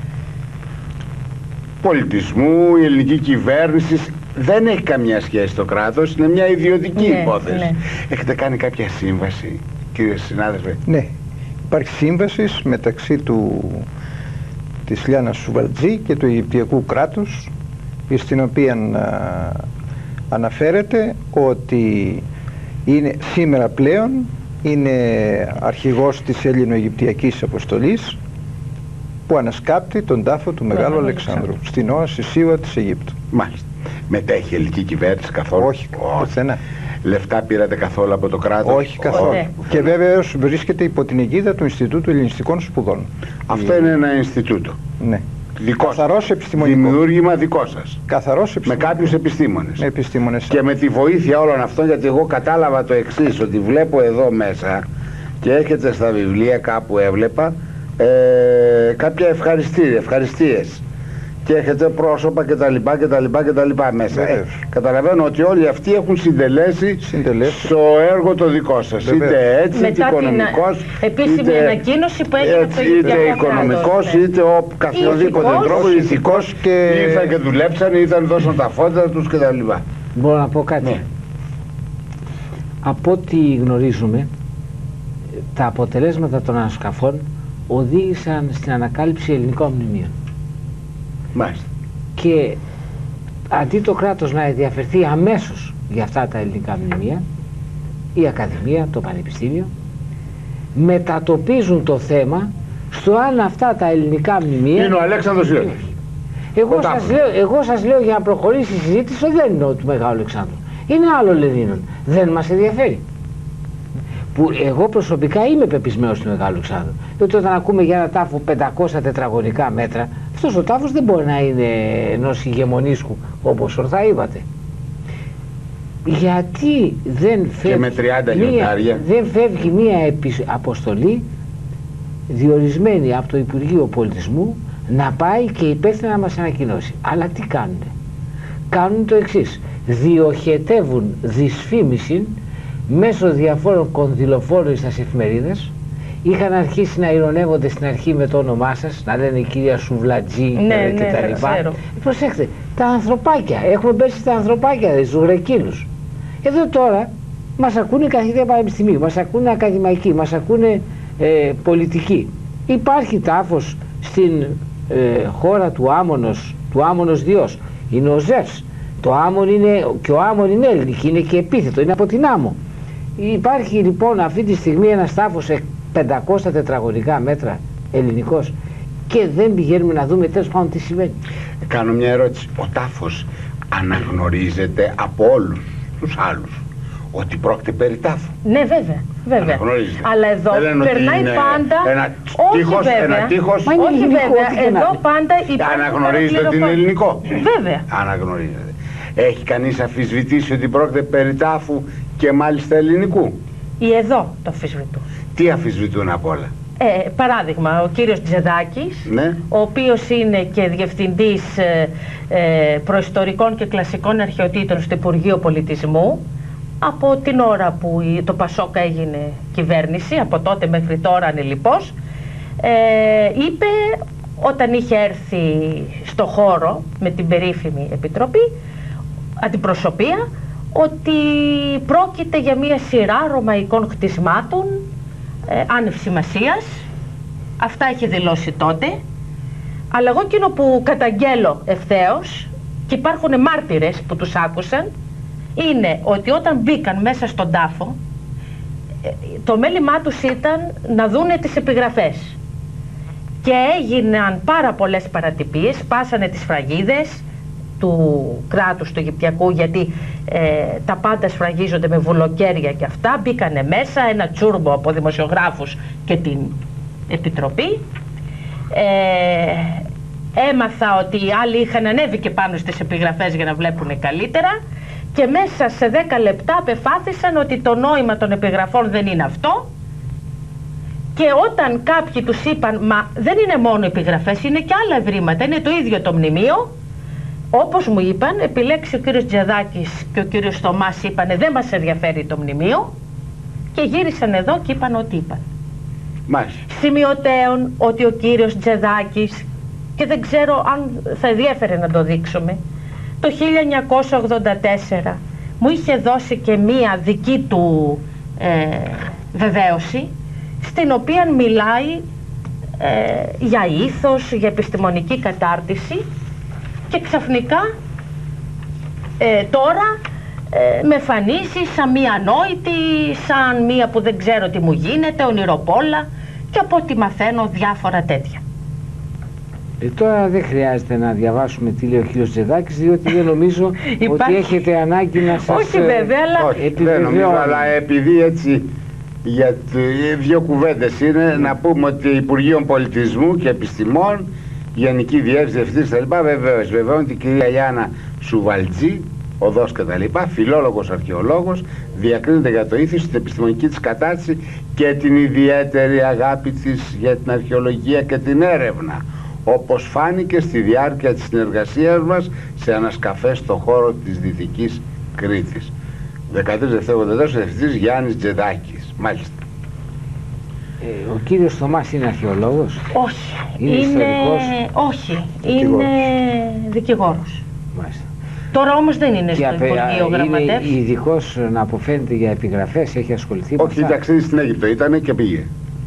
Πολιτισμού, η ελληνική κυβέρνηση δεν έχει καμία σχέση στο κράτος, είναι μια ιδιωτική υπόθεση. Ναι. Έχετε κάνει κάποια σύμβαση, κύριε συνάδελφε? Ναι, υπάρχει σύμβαση μεταξύ της Λιάννας Σουβαλτζή και του Αιγυπτιακού κράτους, στην οποία αναφέρεται ότι είναι σήμερα πλέον είναι αρχηγός της Έλληνο-Αιγυπτιακής Αποστολής που ανασκάπτει τον τάφο του Μεγάλου Αλεξάνδρου στην Όαση Σίουα της Αιγύπτου. Μάλιστα. Μετέχει η ελληνική κυβέρνηση καθόλου? Όχι, πουθενά. Λεφτά πήρατε καθόλου από το κράτος? Όχι καθόλου. Και βέβαια βρίσκεται υπό την αιγίδα του Ινστιτούτου Ελληνιστικών Σπουδών. Αυτό είναι ένα Ινστιτούτο? Ναι. Καθαρός επιστημονικό. Δημιούργημα δικό σας. Καθαρός Με κάποιους επιστήμονες. Με επιστήμονες. Και με τη βοήθεια όλων αυτών, γιατί εγώ κατάλαβα το εξής, ότι βλέπω εδώ μέσα και έχετε στα βιβλία, κάπου έβλεπα, κάποια ευχαριστίες. Και έχετε πρόσωπα κτλ. Μέσα. Καταλαβαίνω ότι όλοι αυτοί έχουν συντελέσει στο έργο το δικό σας. Είτε έτσι, μετά είτε οικονομικός, επίσημη ανακοίνωση που έγινε από το είτε οικονομικός, είτε καθιονδήποτε τρόπο, ηθικός, και ήρθαν και δουλέψαν, ήρθαν, δώσαν τα φώτα τους κτλ. Μπορώ να πω κάτι. Από ό,τι γνωρίζουμε, τα αποτελέσματα των ανασκαφών οδήγησαν στην ανακάλυψη ελληνικών μνημείων. Μάλιστα. Και αντί το κράτος να ενδιαφερθεί αμέσως για αυτά τα ελληνικά μνημεία, η Ακαδημία, το Πανεπιστήμιο, μετατοπίζουν το θέμα στο αν αυτά τα ελληνικά μνημεία... Είναι ο Αλέξανδρος Ιώνης. Εγώ σας λέω για να προχωρήσει η συζήτηση ότι δεν είναι του Μεγάλου Αλεξάνδρου. Είναι άλλο Λενίνων. Δεν μας ενδιαφέρει. Που εγώ προσωπικά είμαι πεπισμένος του Μεγάλου Αλεξάνδρου. Διότι όταν ακούμε για ένα τάφο 500 τετραγωνικά μέτρα, αυτός ο τάφος δεν μπορεί να είναι ενός ηγεμονίσκου, όπως ορθά είπατε. Γιατί δεν φεύγει μία αποστολή διορισμένη από το Υπουργείο Πολιτισμού να πάει και υπεύθυνα να μας ανακοινώσει? Αλλά τι κάνουνε? Κάνουν το εξής: διοχετεύουν δυσφήμιση μέσω διαφόρων κονδυλοφόρων στις εφημερίδες. Είχαν αρχίσει να ειρωνεύονται στην αρχή με το όνομά σας, να λένε κυρία Σουβλατζή και τα λοιπά. Προσέξτε, τα ανθρωπάκια, έχουμε πέσει τα ανθρωπάκια, τους γρεκίλους. Εδώ τώρα μας ακούνε καθηγητές πανεπιστημίου, μας ακούνε ακαδημαϊκοί, μας ακούνε πολιτικοί. Υπάρχει τάφος στην χώρα του Άμμονος Διός, είναι ο Ζεύς. Το Άμμον είναι, και ο Άμμον είναι ελληνική, είναι και επίθετο, είναι από την Άμμο. Υπάρχει λοιπόν αυτή τη στιγμή ένας τάφος σε 500 τετραγωνικά μέτρα ελληνικός και δεν πηγαίνουμε να δούμε τέλος πάντων τι συμβαίνει. Κάνω μια ερώτηση. Ο τάφος αναγνωρίζεται από όλους τους άλλους ότι πρόκειται περί τάφου? Ναι, βέβαια. Αλλά εδώ περνάει πάντα. Ένα τείχος. Όχι βέβαια. Εδώ πάντα υπάρχει. Αναγνωρίζεται ότι είναι ελληνικό? Βέβαια. Αναγνωρίζεται. Έχει κανείς αμφισβητήσει ότι πρόκειται περί τάφου και μάλιστα ελληνικού? Ή εδώ το αμφισβητούν. Τι αμφισβητούν απ' όλα? Παράδειγμα, ο κύριος Τζεδάκης, ναι, ο οποίος είναι και διευθυντής προϊστορικών και κλασικών αρχαιοτήτων στο Υπουργείο Πολιτισμού, από την ώρα που το Πασόκ έγινε κυβέρνηση, από τότε μέχρι τώρα ανελιπώς, είπε όταν είχε έρθει στο χώρο με την περίφημη επιτροπή, αντιπροσωπεία, ότι πρόκειται για μια σειρά ρωμαϊκών κτισμάτων άνευ σημασίας. Αυτά είχε δηλώσει τότε. Αλλά εγώ εκείνο που καταγγέλω ευθέως, και υπάρχουν μάρτυρες που τους άκουσαν, είναι ότι όταν μπήκαν μέσα στον τάφο, το μέλημά τους ήταν να δούνε τις επιγραφές. Και έγιναν πάρα πολλές παρατυπίες, σπάσανε τις σφραγίδες του κράτους του Αιγυπτιακού, γιατί τα πάντα σφραγίζονται με βουλοκαίρια και αυτά. Μπήκανε μέσα, ένα τσούρμπο από δημοσιογράφους και την επιτροπή. Έμαθα ότι οι άλλοι είχαν ανέβει και πάνω στις επιγραφές για να βλέπουν καλύτερα, και μέσα σε 10 λεπτά απεφάθησαν ότι το νόημα των επιγραφών δεν είναι αυτό. Και όταν κάποιοι τους είπαν, μα δεν είναι μόνο επιγραφές, είναι και άλλα ευρήματα, είναι το ίδιο το μνημείο, όπως μου είπαν, επιλέξει ο κύριος Τζεδάκης και ο κύριος Θωμάς, είπανε δεν μας ενδιαφέρει το μνημείο, και γύρισαν εδώ και είπαν ό,τι είπαν. Μάλιστα. Σημειωτέων ότι ο κύριος Τζεδάκης, και δεν ξέρω αν θα ενδιαφέρε να το δείξουμε, το 1984 μου είχε δώσει και μία δική του βεβαίωση, στην οποία μιλάει για ήθος, για επιστημονική κατάρτιση, και ξαφνικά τώρα με εμφανίσει σαν μία ανόητη, σαν μία που δεν ξέρω τι μου γίνεται, ονειροπόλα, και από ό,τι μαθαίνω διάφορα τέτοια. Τώρα δεν χρειάζεται να διαβάσουμε τι λέει ο κύριος Τζεδάκης, διότι δεν νομίζω ότι έχετε ανάγκη να σας όχι βέβαια, αλλά δεν νομίζω, αλλά επειδή έτσι για δύο κουβέντες είναι, να πούμε ότι Υπουργείο Πολιτισμού και Επιστημών Γενική Διεύθυνση, Διευθυντής κτλ. Βεβαίως, βεβαιώνει την κυρία Γιάννα Σουβαλτζή, οδός κτλ. Φιλόλογος αρχαιολόγος, διακρίνεται για το ήθος, την επιστημονική της κατάρτιση και την ιδιαίτερη αγάπη της για την αρχαιολογία και την έρευνα, όπως φάνηκε στη διάρκεια της συνεργασίας μας σε ανασκαφές στον χώρο της Δυτικής Κρήτης. 13 Δευτέρα Διευθυντής Γιάννης Τζεδάκης. Μάλιστα. Ο κύριος Θωμάς είναι αρχαιολόγος? Όχι. Είναι ιστορικός? Όχι. Είναι δικηγόρος. Μάλιστα. Τώρα όμως δεν είναι στο Υπουργείο Γραμματεύς. Είναι ειδικός να αποφαίνεται για επιγραφές, έχει ασχοληθεί με αυτά? Όχι, ταξίδι στην Αίγυπτο ήταν και πήγε.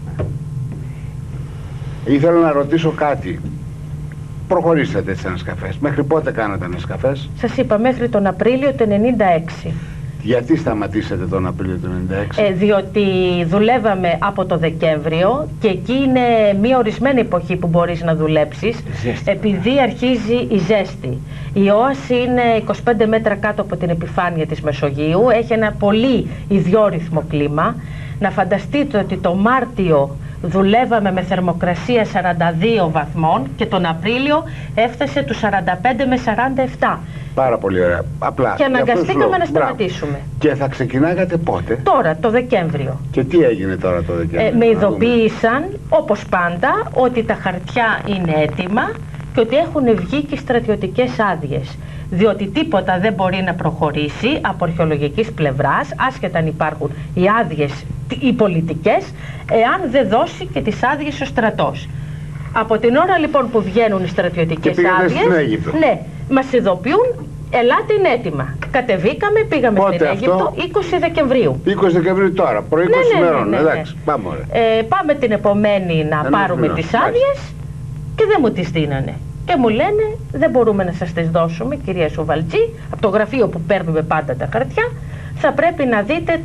Ήθελα να ρωτήσω κάτι. Προχωρήσατε τις ανασκαφές. Μέχρι πότε κάνατε ανασκαφές? Σας είπα, μέχρι τον Απρίλιο του 1996. Γιατί σταματήσατε τον Απρίλιο του 1996? Διότι δουλεύαμε από το Δεκέμβριο και εκεί είναι μία ορισμένη εποχή που μπορείς να δουλέψεις. Επειδή αρχίζει η ζέστη. Η Όαση είναι 25 μέτρα κάτω από την επιφάνεια της Μεσογείου, έχει ένα πολύ ιδιόρυθμο κλίμα. Να φανταστείτε ότι το Μάρτιο δουλεύαμε με θερμοκρασία 42 βαθμών και τον Απρίλιο έφτασε τους 45 με 47. Πάρα πολύ ωραία. Απλά. Και αναγκαστήκαμε να σταματήσουμε. Και θα ξεκινάγατε πότε? Τώρα, το Δεκέμβριο. Και τι έγινε τώρα το Δεκέμβριο? Με ειδοποίησαν, όπως πάντα, ότι τα χαρτιά είναι έτοιμα και ότι έχουν βγει και στρατιωτικές άδειες. Διότι τίποτα δεν μπορεί να προχωρήσει από αρχαιολογικής πλευράς, άσχετα αν υπάρχουν οι άδειες οι πολιτικές, εάν δεν δώσει και τις άδειες ο στρατός. Από την ώρα λοιπόν που βγαίνουν οι στρατιωτικές άδειες, ναι, μας ειδοποιούν, ελάτε, είναι έτοιμα. Κατεβήκαμε, πήγαμε πότε στην Αίγυπτο 20 Δεκεμβρίου. 20 Δεκεμβρίου τώρα, προ 20 ημερών, εντάξει, πάμε ωραία. Πάμε την επομένη να πάρουμε τις άδειες και δεν μου τις δίνανε. Και μου λένε, δεν μπορούμε να σας τις δώσουμε, κυρία Σουβαλτζή, από το γραφείο που παίρνουμε πάντα τα χαρτιά, θα πρέπει να δείτε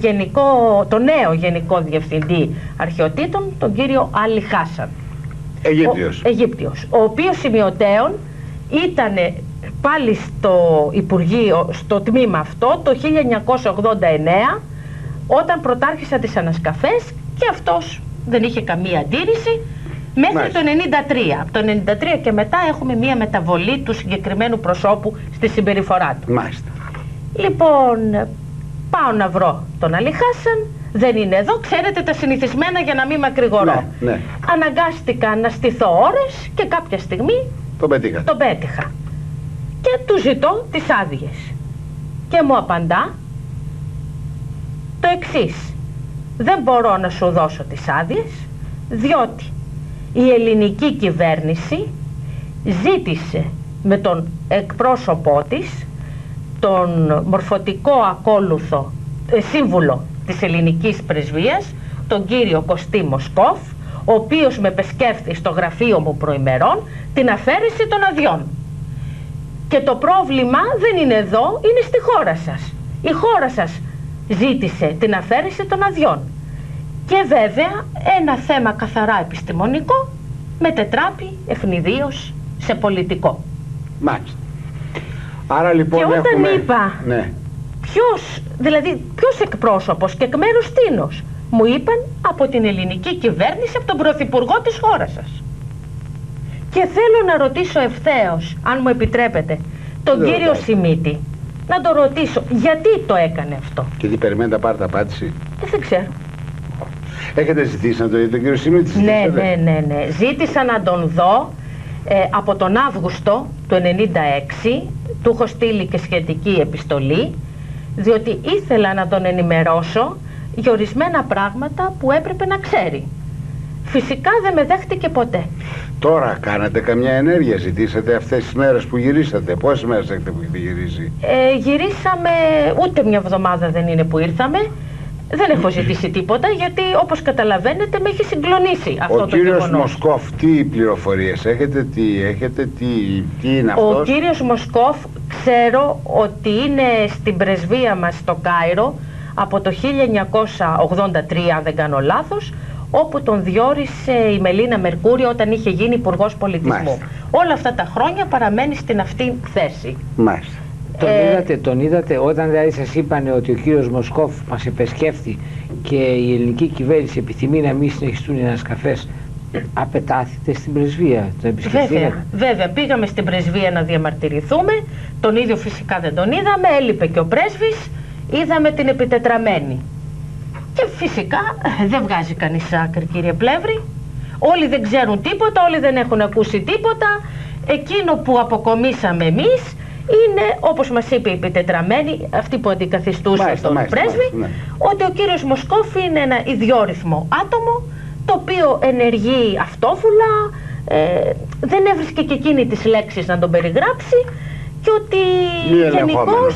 τον νέο Γενικό Διευθυντή Αρχαιοτήτων, τον κύριο Άλλη Χάσαν. Αιγύπτιος. Ο οποίος σημειωτέων ήταν πάλι στο Υπουργείο, στο τμήμα αυτό, το 1989, όταν πρωτάρχισαν τις ανασκαφές, και αυτός δεν είχε καμία αντίρρηση. Μέχρι το 1993. Από το 1993 και μετά έχουμε μία μεταβολή του συγκεκριμένου προσώπου στη συμπεριφορά του. Μάλιστα. Λοιπόν, πάω να βρω τον Άλλη Χάσαν, δεν είναι εδώ, ξέρετε τα συνηθισμένα για να μην μακρηγορώ. Ναι. Αναγκάστηκα να στηθώ ώρες και κάποια στιγμή τον πέτυχα. Και του ζητώ τις άδειες. Και μου απαντά το εξής: δεν μπορώ να σου δώσω τις άδειες, διότι η ελληνική κυβέρνηση ζήτησε με τον εκπρόσωπό της, τον μορφωτικό ακόλουθο σύμβουλο της ελληνικής πρεσβείας, τον κύριο Κωστή Μοσκόφ, ο οποίος με επεσκέφθη στο γραφείο μου προημερών, την αφαίρεση των αδειών. Και το πρόβλημα δεν είναι εδώ, είναι στη χώρα σας. Η χώρα σας ζήτησε την αφαίρεση των αδειών. Και βέβαια ένα θέμα καθαρά επιστημονικό μετετράπη ευνηδίως σε πολιτικό. Μάλιστα. Άρα λοιπόν και όταν είπα ναι, ποιος εκπρόσωπος και εκ μέρους τίνος, μου είπαν από την ελληνική κυβέρνηση, από τον πρωθυπουργό της χώρας σας. Και θέλω να ρωτήσω ευθέως, αν μου επιτρέπετε, τον κύριο Σιμίτη, να τον ρωτήσω γιατί το έκανε αυτό. Και τι περιμένετε να πάρετε απάντηση? Δεν ξέρω. Έχετε ζητήσει να το δείτε τον κύριο Σιμίτη? Ναι. Ζήτησα να τον δω από τον Αύγουστο του 1996, του έχω στείλει και σχετική επιστολή, διότι ήθελα να τον ενημερώσω για ορισμένα πράγματα που έπρεπε να ξέρει. Φυσικά δεν με δέχτηκε ποτέ. Τώρα κάνατε καμιά ενέργεια, ζητήσατε αυτές τις μέρες που γυρίσατε? Πόσες μέρες έχετε που έχετε γυρίσει? Γυρίσαμε, ούτε μια εβδομάδα δεν είναι που ήρθαμε. Δεν έχω ζητήσει τίποτα, γιατί όπως καταλαβαίνετε με έχει συγκλονίσει αυτό το γεγονός. Ο κύριος Μοσκόφ, τι πληροφορίες έχετε, τι είναι αυτός? Ο κύριος Μοσκόφ ξέρω ότι είναι στην πρεσβεία μας στο Κάιρο από το 1983, αν δεν κάνω λάθος, όπου τον διόρισε η Μελίνα Μερκούριο όταν είχε γίνει υπουργός πολιτισμού. Μάλιστα. Όλα αυτά τα χρόνια παραμένει στην αυτή θέση. Μάλιστα. Τον είδατε όταν δηλαδή σας είπανε ότι ο κύριος Μοσκόφ μας επεσκέφθη και η ελληνική κυβέρνηση επιθυμεί να μην συνεχιστούν οι ανασκαφές? απετάθητε στην πρεσβεία, το επισκεφτήκατε? Βέβαια, πήγαμε στην πρεσβεία να διαμαρτυρηθούμε, τον ίδιο φυσικά δεν τον είδαμε, έλειπε και ο πρέσβης, είδαμε την επιτετραμένη. Και φυσικά δεν βγάζει κανείς άκρη, κύριε Πλεύρη. Όλοι δεν ξέρουν τίποτα, όλοι δεν έχουν ακούσει τίποτα. Εκείνο που αποκομίσαμε εμείς είναι, όπως μας είπε η επιτετραμένη, αυτή που αντικαθιστούσε τον πρέσβη, ναι, ότι ο κύριος Μοσκόφη είναι ένα ιδιόρυθμο άτομο, το οποίο ενεργεί αυτόβουλα, δεν έβρισκε και εκείνη τις λέξεις να τον περιγράψει, και ότι γενικώς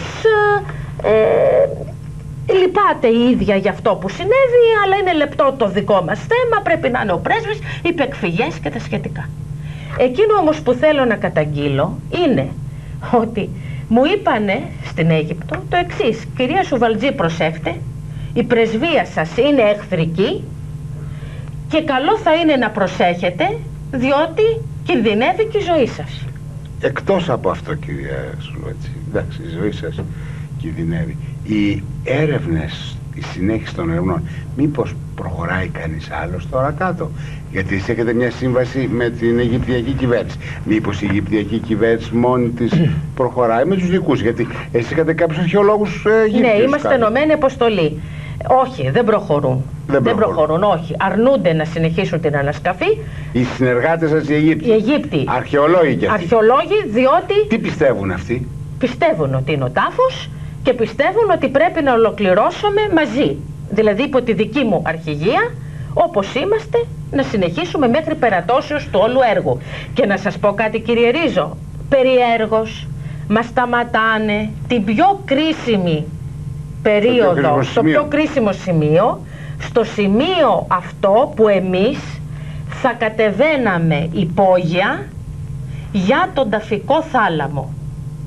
λυπάται η ίδια για αυτό που συνέβη, αλλά είναι λεπτό το δικό μας θέμα, πρέπει να είναι ο πρέσβης, είπε εκφυγές και τα σχετικά. Εκείνο όμως που θέλω να καταγγείλω είναι ότι μου είπανε στην Αίγυπτο το εξής: κυρία Σουβαλτζή, προσέχτε, η πρεσβεία σας είναι εχθρική και καλό θα είναι να προσέχετε, διότι κινδυνεύει και η ζωή σας. Εκτός από αυτό, κυρία Σουβαλτζή, εντάξει, η ζωή σας κινδυνεύει. Οι έρευνες, η συνέχιση των ερευνών, μήπως προχωράει κανείς άλλος τώρα κάτω? Γιατί εσείς έχετε μια σύμβαση με την Αιγυπτιακή κυβέρνηση. Μήπως η Αιγυπτιακή κυβέρνηση μόνη της προχωράει με τους δικούς? Γιατί εσείς είχατε κάποιους αρχαιολόγους Αιγύπτιους. Ναι, είμαστε ενωμένη αποστολή. Όχι, δεν προχωρούν. Δεν προχωρούν, όχι. Αρνούνται να συνεχίσουν την ανασκαφή. Οι συνεργάτες σας οι Αιγύπτιοι. Οι Αιγύπτιοι. Αρχαιολόγοι και αυτοί. Αρχαιολόγοι, διότι... Τι πιστεύουν αυτοί? Πιστεύουν ότι είναι ο τάφος και πιστεύουν ότι πρέπει να ολοκληρώσουμε μαζί. Δηλαδή υπό τη δική μου αρχηγία, όπως είμαστε, να συνεχίσουμε μέχρι περατώσεως του όλου έργου. Και να σας πω κάτι, κύριε Ρίζο, περιέργως μας σταματάνε την πιο κρίσιμη περίοδο, στο πιο κρίσιμο σημείο, στο σημείο αυτό που εμείς θα κατεβαίναμε υπόγεια για τον ταφικό θάλαμο.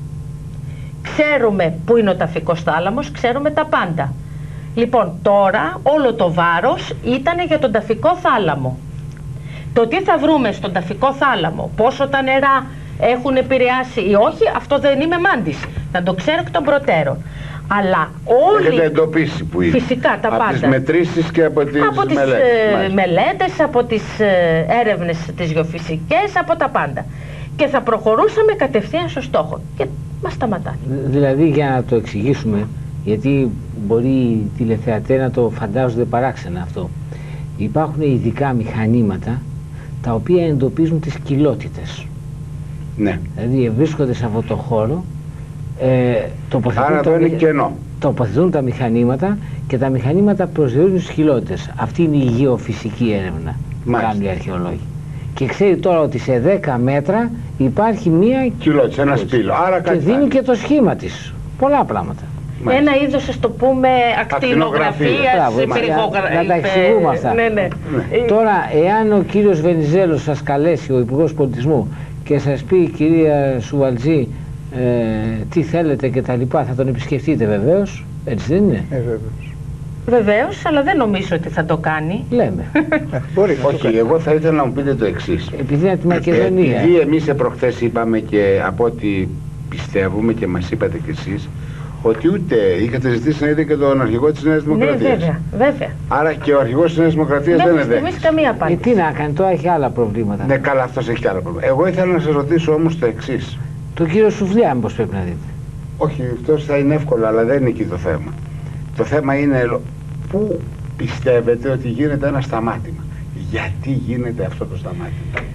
Ξέρουμε πού είναι ο ταφικός θάλαμος, ξέρουμε τα πάντα. Λοιπόν, τώρα όλο το βάρος ήταν για τον ταφικό θάλαμο. Το τι θα βρούμε στον ταφικό θάλαμο, πόσο τα νερά έχουν επηρεάσει ή όχι, αυτό δεν είμαι μάντης. Να το ξέρω εκ των προτέρων. Αλλά όλοι... Έχετε εντοπίσει που είναι. Φυσικά, τα πάντα. Από τις μετρήσεις και από τις μελέτες, από τις έρευνες τις γεωφυσικές, από τα πάντα. Και θα προχωρούσαμε κατευθείαν στο στόχο. Και μας σταματάνε. Δηλαδή, για να το εξηγήσουμε, γιατί μπορεί οι τηλεθεατές να το φαντάζονται παράξενα αυτό, υπάρχουν ειδικά μηχανήματα τα οποία εντοπίζουν τις κοιλότητες. Ναι. Δηλαδή βρίσκονται σε αυτό το χώρο, τοποθετούν τα μηχανήματα και τα μηχανήματα προσδιορίζουν τις κοιλότητες. Αυτή είναι η γεωφυσική έρευνα που κάνουν οι αρχαιολόγοι. Και ξέρει τώρα ότι σε 10 μέτρα υπάρχει μία κοιλότητα, ένα σπήλο. Άρα και δίνει και το σχήμα της. Πολλά πράγματα. Ένα είδος, ας το πούμε, ακτινογραφίας, να τα εξηγούμε αυτά. Ναι. Τώρα, εάν ο κύριος Βενιζέλος σας καλέσει, ο Υπουργός Πολιτισμού, και σας πει, κυρία Σουβαλτζή, τι θέλετε και τα λοιπά, θα τον επισκεφτείτε βεβαίως, έτσι δεν είναι? Βεβαίως, αλλά δεν νομίζω ότι θα το κάνει. Λέμε. Μπορεί να όχι, το κάνει. εγώ θα ήθελα να μου πείτε το εξής. Επειδή είναι τη Μακεδονία. Επειδή εμείς προχθές είπαμε και από ό,τι πιστεύουμε και μας είπατε κι εσείς, ότι ούτε είχατε ζητήσει να είδε και τον αρχηγό της Νέας Δημοκρατίας. Ναι, βέβαια. Άρα και ο αρχηγός της Νέας Δημοκρατίας δεν είναι δέχτης. καμία απάντηση. Τι να κάνει, τώρα έχει άλλα προβλήματα. Ναι, καλά, αυτός έχει και άλλα προβλήματα. Εγώ ήθελα να σας ρωτήσω όμως το εξής. Τον κύριο Σουφλιά, μήπως πρέπει να δείτε? Όχι, αυτός θα είναι εύκολο, αλλά δεν είναι εκεί το θέμα. Το θέμα είναι πού πιστεύετε ότι γίνεται ένα σταμάτημα. Γιατί γίνεται αυτό το σταμάτημα?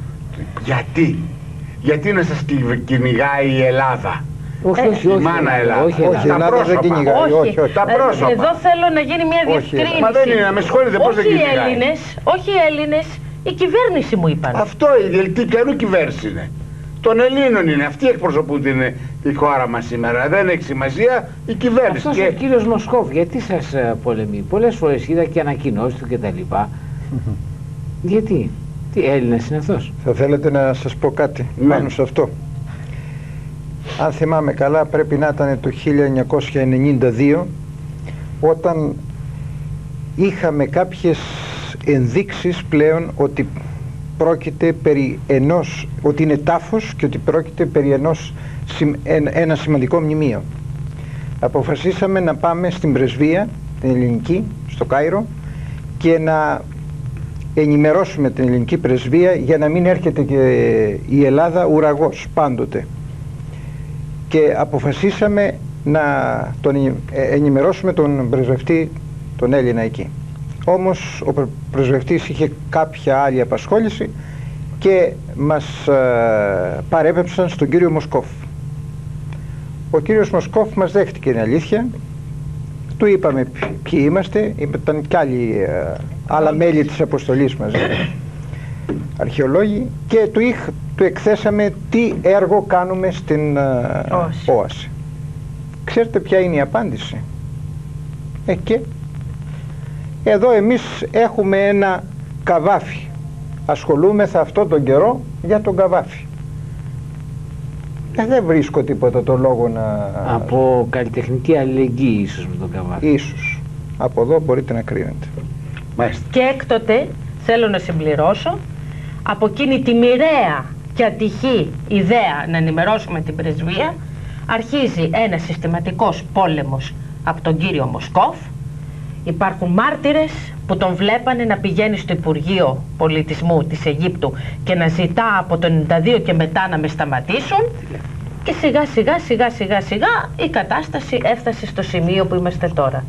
Γιατί να σας κυνηγάει η Ελλάδα? Όχι, η μάνα Ελλάδα. Όχι, τα πρόσωπα. Τα πρόσωπα. Εδώ θέλω να γίνει μια διευκρίνηση. Μα δεν είναι, με συγχωρείτε, πώς δεν κυνηγάει? Όχι οι Έλληνες, η κυβέρνηση μου είπαν. Αυτό η ποιανού κυβέρνηση είναι? Των Ελλήνων είναι. Αυτοί εκπροσωπούν τη χώρα μας σήμερα. Δεν έχει σημασία η κυβέρνηση. Αυτός ο κύριος Μοσκόφ, γιατί σας πολεμεί? Πολλές φορές είδα και ανακοινώσεις του και τα λοιπά. Γιατί? Τι Έλληνας είναι αυτός? Θα θέλετε να σας πω κάτι πάνω σε αυτό? Αν θυμάμαι καλά, πρέπει να ήταν το 1992, όταν είχαμε κάποιες ενδείξεις πλέον ότι πρόκειται περί ότι είναι τάφος και ότι πρόκειται περί ένα σημαντικό μνημείο. Αποφασίσαμε να πάμε στην πρεσβεία, την ελληνική, στο Κάιρο, και να ενημερώσουμε την ελληνική πρεσβεία για να μην έρχεται και η Ελλάδα ουραγός πάντοτε. Και αποφασίσαμε να τον ενημερώσουμε τον πρεσβευτή, τον Έλληνα εκεί. Όμως ο πρεσβευτής είχε κάποια άλλη απασχόληση και μας παρέπεψαν στον κύριο Μοσκόφ. Ο κύριος Μοσκόφ μας δέχτηκε, είναι αλήθεια. Του είπαμε ποιοι είμαστε, ήταν κι άλλα μέλη της αποστολής μας, αρχαιολόγοι, και του εκθέσαμε τι έργο κάνουμε στην ΟΑΣΗ. Ξέρετε ποια είναι η απάντηση? Και εδώ εμείς έχουμε ένα καβάφι, ασχολούμεθα αυτόν τον καιρό για τον καβάφι. Δεν βρίσκω τίποτα το λόγο να... Από καλλιτεχνική αλληλεγγύη ίσως με τον καβάφι. Ίσως. Από εδώ μπορείτε να κρίνετε. Μάλιστα. Και έκτοτε, θέλω να συμπληρώσω, από εκείνη τη μοιραία και ατυχή ιδέα να ενημερώσουμε την πρεσβεία, αρχίζει ένας συστηματικός πόλεμος από τον κύριο Μοσκόφ. Υπάρχουν μάρτυρες που τον βλέπανε να πηγαίνει στο Υπουργείο Πολιτισμού της Αιγύπτου και να ζητά από το 92 και μετά να με σταματήσουν, και σιγά σιγά η κατάσταση έφτασε στο σημείο που είμαστε τώρα.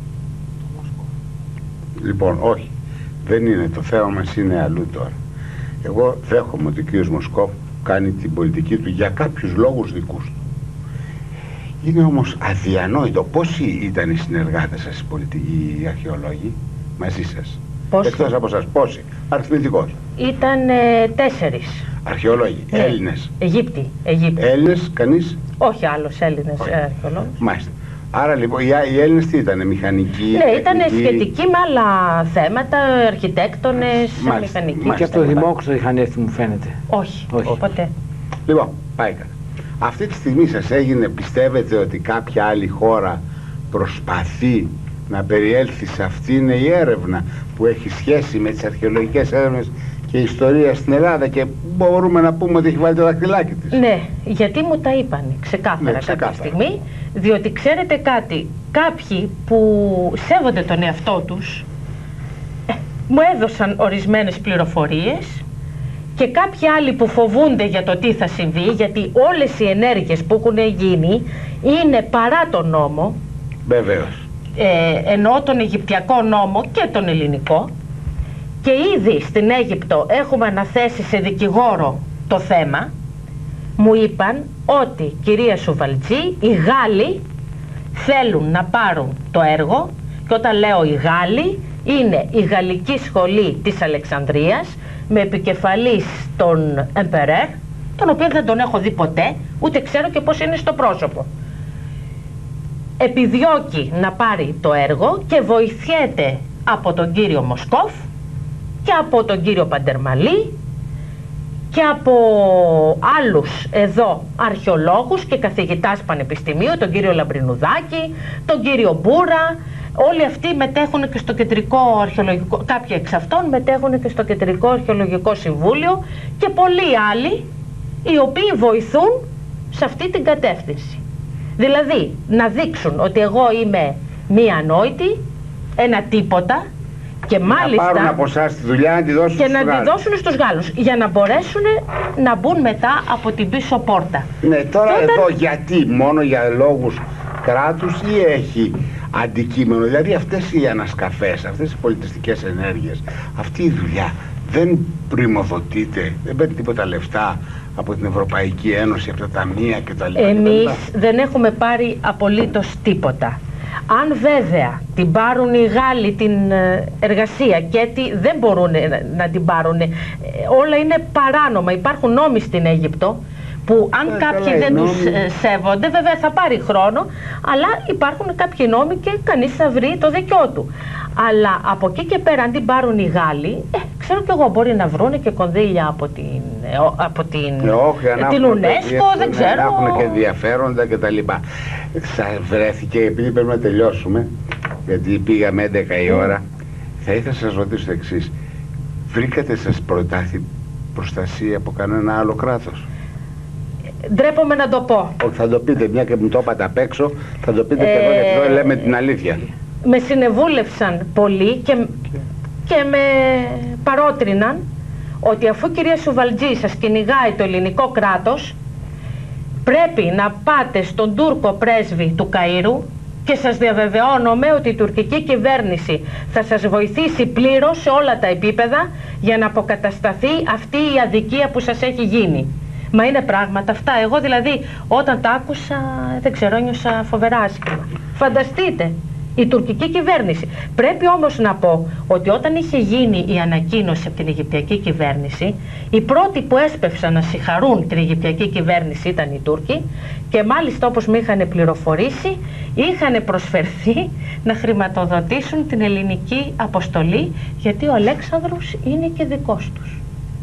Λοιπόν, όχι, δεν είναι, το θέμα μας είναι αλλού τώρα. Εγώ δέχομαι ότι ο κ. Μοσκόφ κάνει την πολιτική του για κάποιους λόγους δικούς του. Είναι όμως αδιανόητο. Πόσοι ήταν οι συνεργάτες σας, οι πολιτικοί, οι αρχαιολόγοι, μαζί σας? Πόσοι? Εκτός από σας, πόσοι? Αριθμητικός. Ήταν 4. Αρχαιολόγοι, Ναι. Έλληνες. Αιγύπτιοι. Έλληνες, κανείς? Όχι άλλος Έλληνες Όχι. αρχαιολόγους. Μάλιστα. Άρα λοιπόν οι Έλληνες τι ήτανε, μηχανικοί? Ναι, ήταν τεχνικοί? σχετικοί με άλλα θέματα, αρχιτέκτονες, Μάλιστα, μηχανικοί. μάλιστα. Και από το Δημόκριτο είχαν έρθει, μου φαίνεται. Όχι, Όχι. ποτέ. Λοιπόν, πάει καλά. Αυτή τη στιγμή σας έγινε, πιστεύετε ότι κάποια άλλη χώρα προσπαθεί να περιέλθει σε αυτήν η έρευνα που έχει σχέση με τις αρχαιολογικές έρευνες και ιστορία στην Ελλάδα, και μπορούμε να πούμε ότι έχει βάλει το δαχτυλάκι της? Ναι, γιατί μου τα είπανε ξεκάθαρα, κάποια στιγμή, διότι ξέρετε κάτι, κάποιοι που σέβονται τον εαυτό τους μου έδωσαν ορισμένες πληροφορίες, και κάποιοι άλλοι που φοβούνται για το τι θα συμβεί, γιατί όλες οι ενέργειες που έχουν γίνει είναι παρά τον νόμο. Βεβαίως. Εννοώ τον Αιγυπτιακό νόμο και τον ελληνικό, και ήδη στην Αίγυπτο έχουμε αναθέσει σε δικηγόρο το θέμα. Μου είπαν ότι, κυρία Σουβαλτζή, οι Γάλλοι θέλουν να πάρουν το έργο, και όταν λέω οι Γάλλοι, είναι η Γαλλική Σχολή της Αλεξανδρίας με επικεφαλής τον Εμπερέρ, τον οποίο δεν τον έχω δει ποτέ, ούτε ξέρω και πώς είναι στο πρόσωπο. Επιδιώκει να πάρει το έργο και βοηθιέται από τον κύριο Μοσκόφ και από τον κύριο Παντερμαλή και από άλλους εδώ αρχαιολόγους και καθηγητάς πανεπιστημίου, τον κύριο Λαμπρινουδάκη, τον κύριο Μπούρα. Όλοι αυτοί μετέχουν και στο κεντρικό αρχαιολογικό, κάποιοι εξ αυτών μετέχουν και στο κεντρικό αρχαιολογικό συμβούλιο, και πολλοί άλλοι οι οποίοι βοηθούν σε αυτή την κατεύθυνση. Δηλαδή να δείξουν ότι εγώ είμαι μία ανόητη, ένα τίποτα, και μάλιστα να πάρουν από εσάς τη δουλειά να τη δώσουν και στους να τη Γάλλους. δώσουν στους Γάλλους, για να μπορέσουν να μπουν μετά από την πίσω πόρτα. Ναι, τώρα Και εδώ γιατί, μόνο για λόγους κράτους, ή έχει αντικείμενο? Δηλαδή αυτές οι ανασκαφές, αυτές οι πολιτιστικές ενέργειες, αυτή η δουλειά δεν πρημοδοτείται, δεν παίρνει τίποτα λεφτά από την Ευρωπαϊκή Ένωση, από τα ταμεία κτλ? Εμείς δεν έχουμε πάρει απολύτως τίποτα. Αν βέβαια την πάρουν οι Γάλλοι την εργασία, και δεν μπορούν να την πάρουν, όλα είναι παράνομα. Υπάρχουν νόμοι στην Αίγυπτο που αν κάποιοι δεν τους σέβονται, βέβαια θα πάρει χρόνο, αλλά υπάρχουν κάποιοι νόμοι και κανείς θα βρει το δίκιο του. Αλλά από εκεί και πέρα, αν την πάρουν οι Γάλλοι, ξέρω κι εγώ, μπορεί να βρούνε και κονδύλια από την UNESCO, δεν ξέρω. Να έχουν και ενδιαφέροντα κτλ. Σας βρέθηκε, επειδή πρέπει να τελειώσουμε, γιατί πήγαμε 11 η ώρα, θα ήθελα να σας ρωτήσω το εξής. Βρήκατε, σας προτάθη προστασία από κανένα άλλο κράτος? Ντρέπομαι να το πω. Όχι, θα το πείτε, μια και μου το είπατε απ' έξω, θα το πείτε και εδώ, γιατί εδώ λέμε την αλήθεια. Με συνεβούλευσαν πολύ, και με παρότριναν ότι αφού η κυρία Σουβαλτζή σας κυνηγάει το ελληνικό κράτος, πρέπει να πάτε στον Τούρκο πρέσβη του Καΐρου και σας διαβεβαιώνομαι ότι η τουρκική κυβέρνηση θα σας βοηθήσει πλήρως σε όλα τα επίπεδα για να αποκατασταθεί αυτή η αδικία που σας έχει γίνει. Μα είναι πράγματα αυτά. Εγώ δηλαδή όταν τα άκουσα, δεν ξέρω, νιώσα φοβερά άσχημα. Φανταστείτε, η τουρκική κυβέρνηση. Πρέπει όμως να πω ότι όταν είχε γίνει η ανακοίνωση από την Αιγυπτιακή κυβέρνηση, οι πρώτοι που έσπευσαν να συγχαρούν την Αιγυπτιακή κυβέρνηση ήταν οι Τούρκοι και μάλιστα, όπως με είχαν πληροφορήσει, είχαν προσφερθεί να χρηματοδοτήσουν την ελληνική αποστολή, γιατί ο Αλέξανδρος είναι και δικός τους.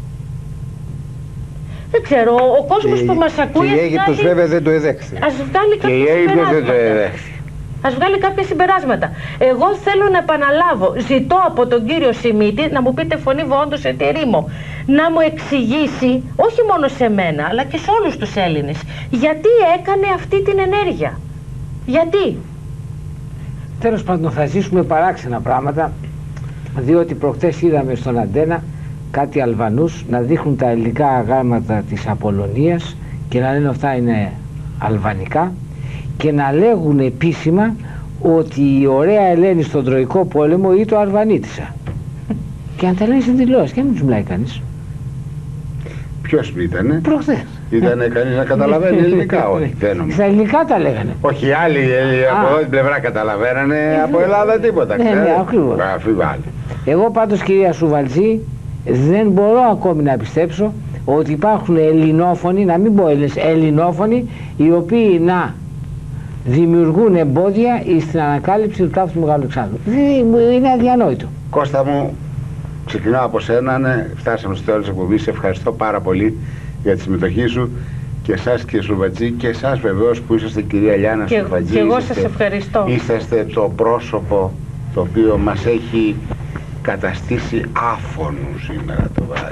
Δεν ξέρω, ο κόσμος που μας ακούει... Και η Αίγυπτος βέβαια δεν το εδέχθη. Ας βγάλει κάποια συμπεράσματα. Ας βγάλει κάποια συμπεράσματα. Εγώ θέλω να επαναλάβω, ζητώ από τον κύριο Σιμίτη να μου πείτε φωνή βόντος εταιρήμο, να μου εξηγήσει, όχι μόνο σε μένα, αλλά και σε όλους τους Έλληνες, γιατί έκανε αυτή την ενέργεια. Γιατί. Τέλος πάντων, θα ζήσουμε παράξενα πράγματα, διότι προχτές είδαμε στον Αντένα κάτι Αλβανούς να δείχνουν τα ελληνικά αγάλματα της Απολωνίας και να λένε αυτά είναι αλβανικά και να λέγουν επίσημα ότι η ωραία Ελένη στον Τροϊκό πόλεμο ή το Αρβανίτισσα. Και αν τα λέει στην τηλεόραση και μην τους μιλάει κανείς. Ποιος ήτανε? Προχθές. Ήτανε κανείς να καταλαβαίνει ελληνικά? Όχι, δεν νομίζω. Στα ελληνικά τα λέγανε. Όχι, οι άλλοι από εδώ την πλευρά καταλαβαίνανε, από Ελλάδα τίποτα. Ναι, ακριβώς. Αφιβάλλει. Εγώ πάντως, κυρία Σουβαλτζή, δεν μπορώ ακόμη να πιστέψω ότι υπάρχουν ελληνόφωνοι, να μην πω Έλληνες, ελληνόφωνοι, οι οποίοι να δημιουργούν εμπόδια στην ανακάλυψη του τάφου του Μεγάλου Αλεξάνδρου. Είναι αδιανόητο. Κώστα μου, ξεκινάω από σένα, φτάσαμε στο τέλος της εκπομπής. Σε ευχαριστώ πάρα πολύ για τη συμμετοχή σου και εσάς κύριε Σουβαλτζή και εσάς βεβαίως που είσαστε κυρία Λιάννα Σουβαλτζή. Και εγώ σας ευχαριστώ. Είσαστε το πρόσωπο το οποίο μας έχει καταστήσει άφωνους σήμερα το βράδυ.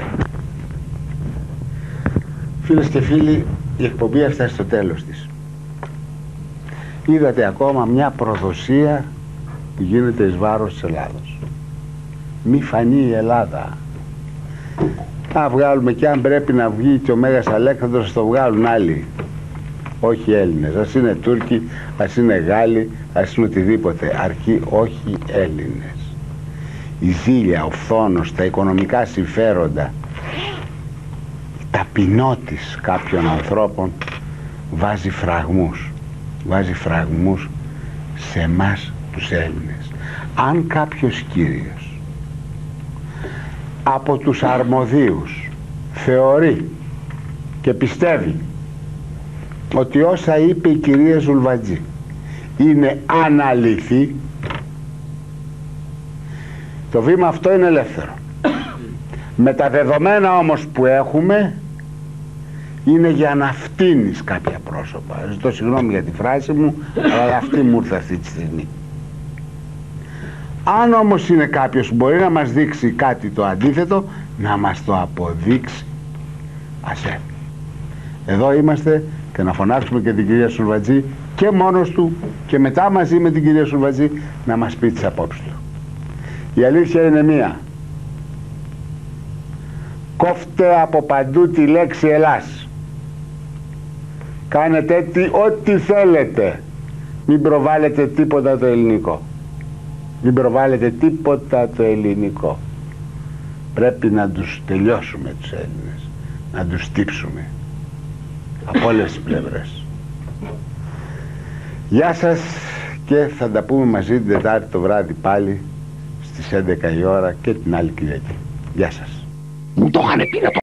Φίλες και φίλοι, η εκπομπή έφτασε στο τέλος της. Είδατε ακόμα μια προδοσία που γίνεται εις βάρος της Ελλάδος. Μη φανεί η Ελλάδα. Θα βγάλουμε, και αν πρέπει να βγει και ο Μέγας Αλέξανδρος, θα το βγάλουν άλλοι. Όχι Έλληνες. Ας είναι Τούρκοι, ας είναι Γάλλοι, ας είναι οτιδήποτε. Αρκεί όχι Έλληνες. Η ζήλια, ο φθόνος, τα οικονομικά συμφέροντα, η ταπεινότης κάποιων ανθρώπων βάζει φραγμούς. Βάζει φραγμούς σε εμάς τους Έλληνες. Αν κάποιος κύριος από τους αρμοδίους θεωρεί και πιστεύει ότι όσα είπε η κυρία Σουβαλτζή είναι αναλυθή, το βήμα αυτό είναι ελεύθερο. Με τα δεδομένα όμως που έχουμε, είναι για να φτύνεις κάποια πρόσωπα. Ζητώ συγγνώμη για τη φράση μου, αλλά αυτή μου ήρθε αυτή τη στιγμή. Αν όμως είναι κάποιος που μπορεί να μας δείξει κάτι το αντίθετο, να μας το αποδείξει. Ας έρθει. Εδώ είμαστε και να φωνάξουμε και την κυρία Σουβαλτζή και μόνος του και μετά μαζί με την κυρία Σουβαλτζή να μας πει τις απόψεις του. Η αλήθεια είναι μία. Κόφτε από παντού τη λέξη Ελλάς. Κάνετε ό,τι θέλετε. Μην προβάλλετε τίποτα το ελληνικό. Μην προβάλλετε τίποτα το ελληνικό. Πρέπει να τους τελειώσουμε τους Έλληνες. Να τους στύψουμε. Από όλες τις πλευρές. Γεια σας και θα τα πούμε μαζί την Τετάρτη το βράδυ πάλι στις 11 η ώρα και την άλλη Κυριακή. Γεια σας. Μου το είχαν πει να το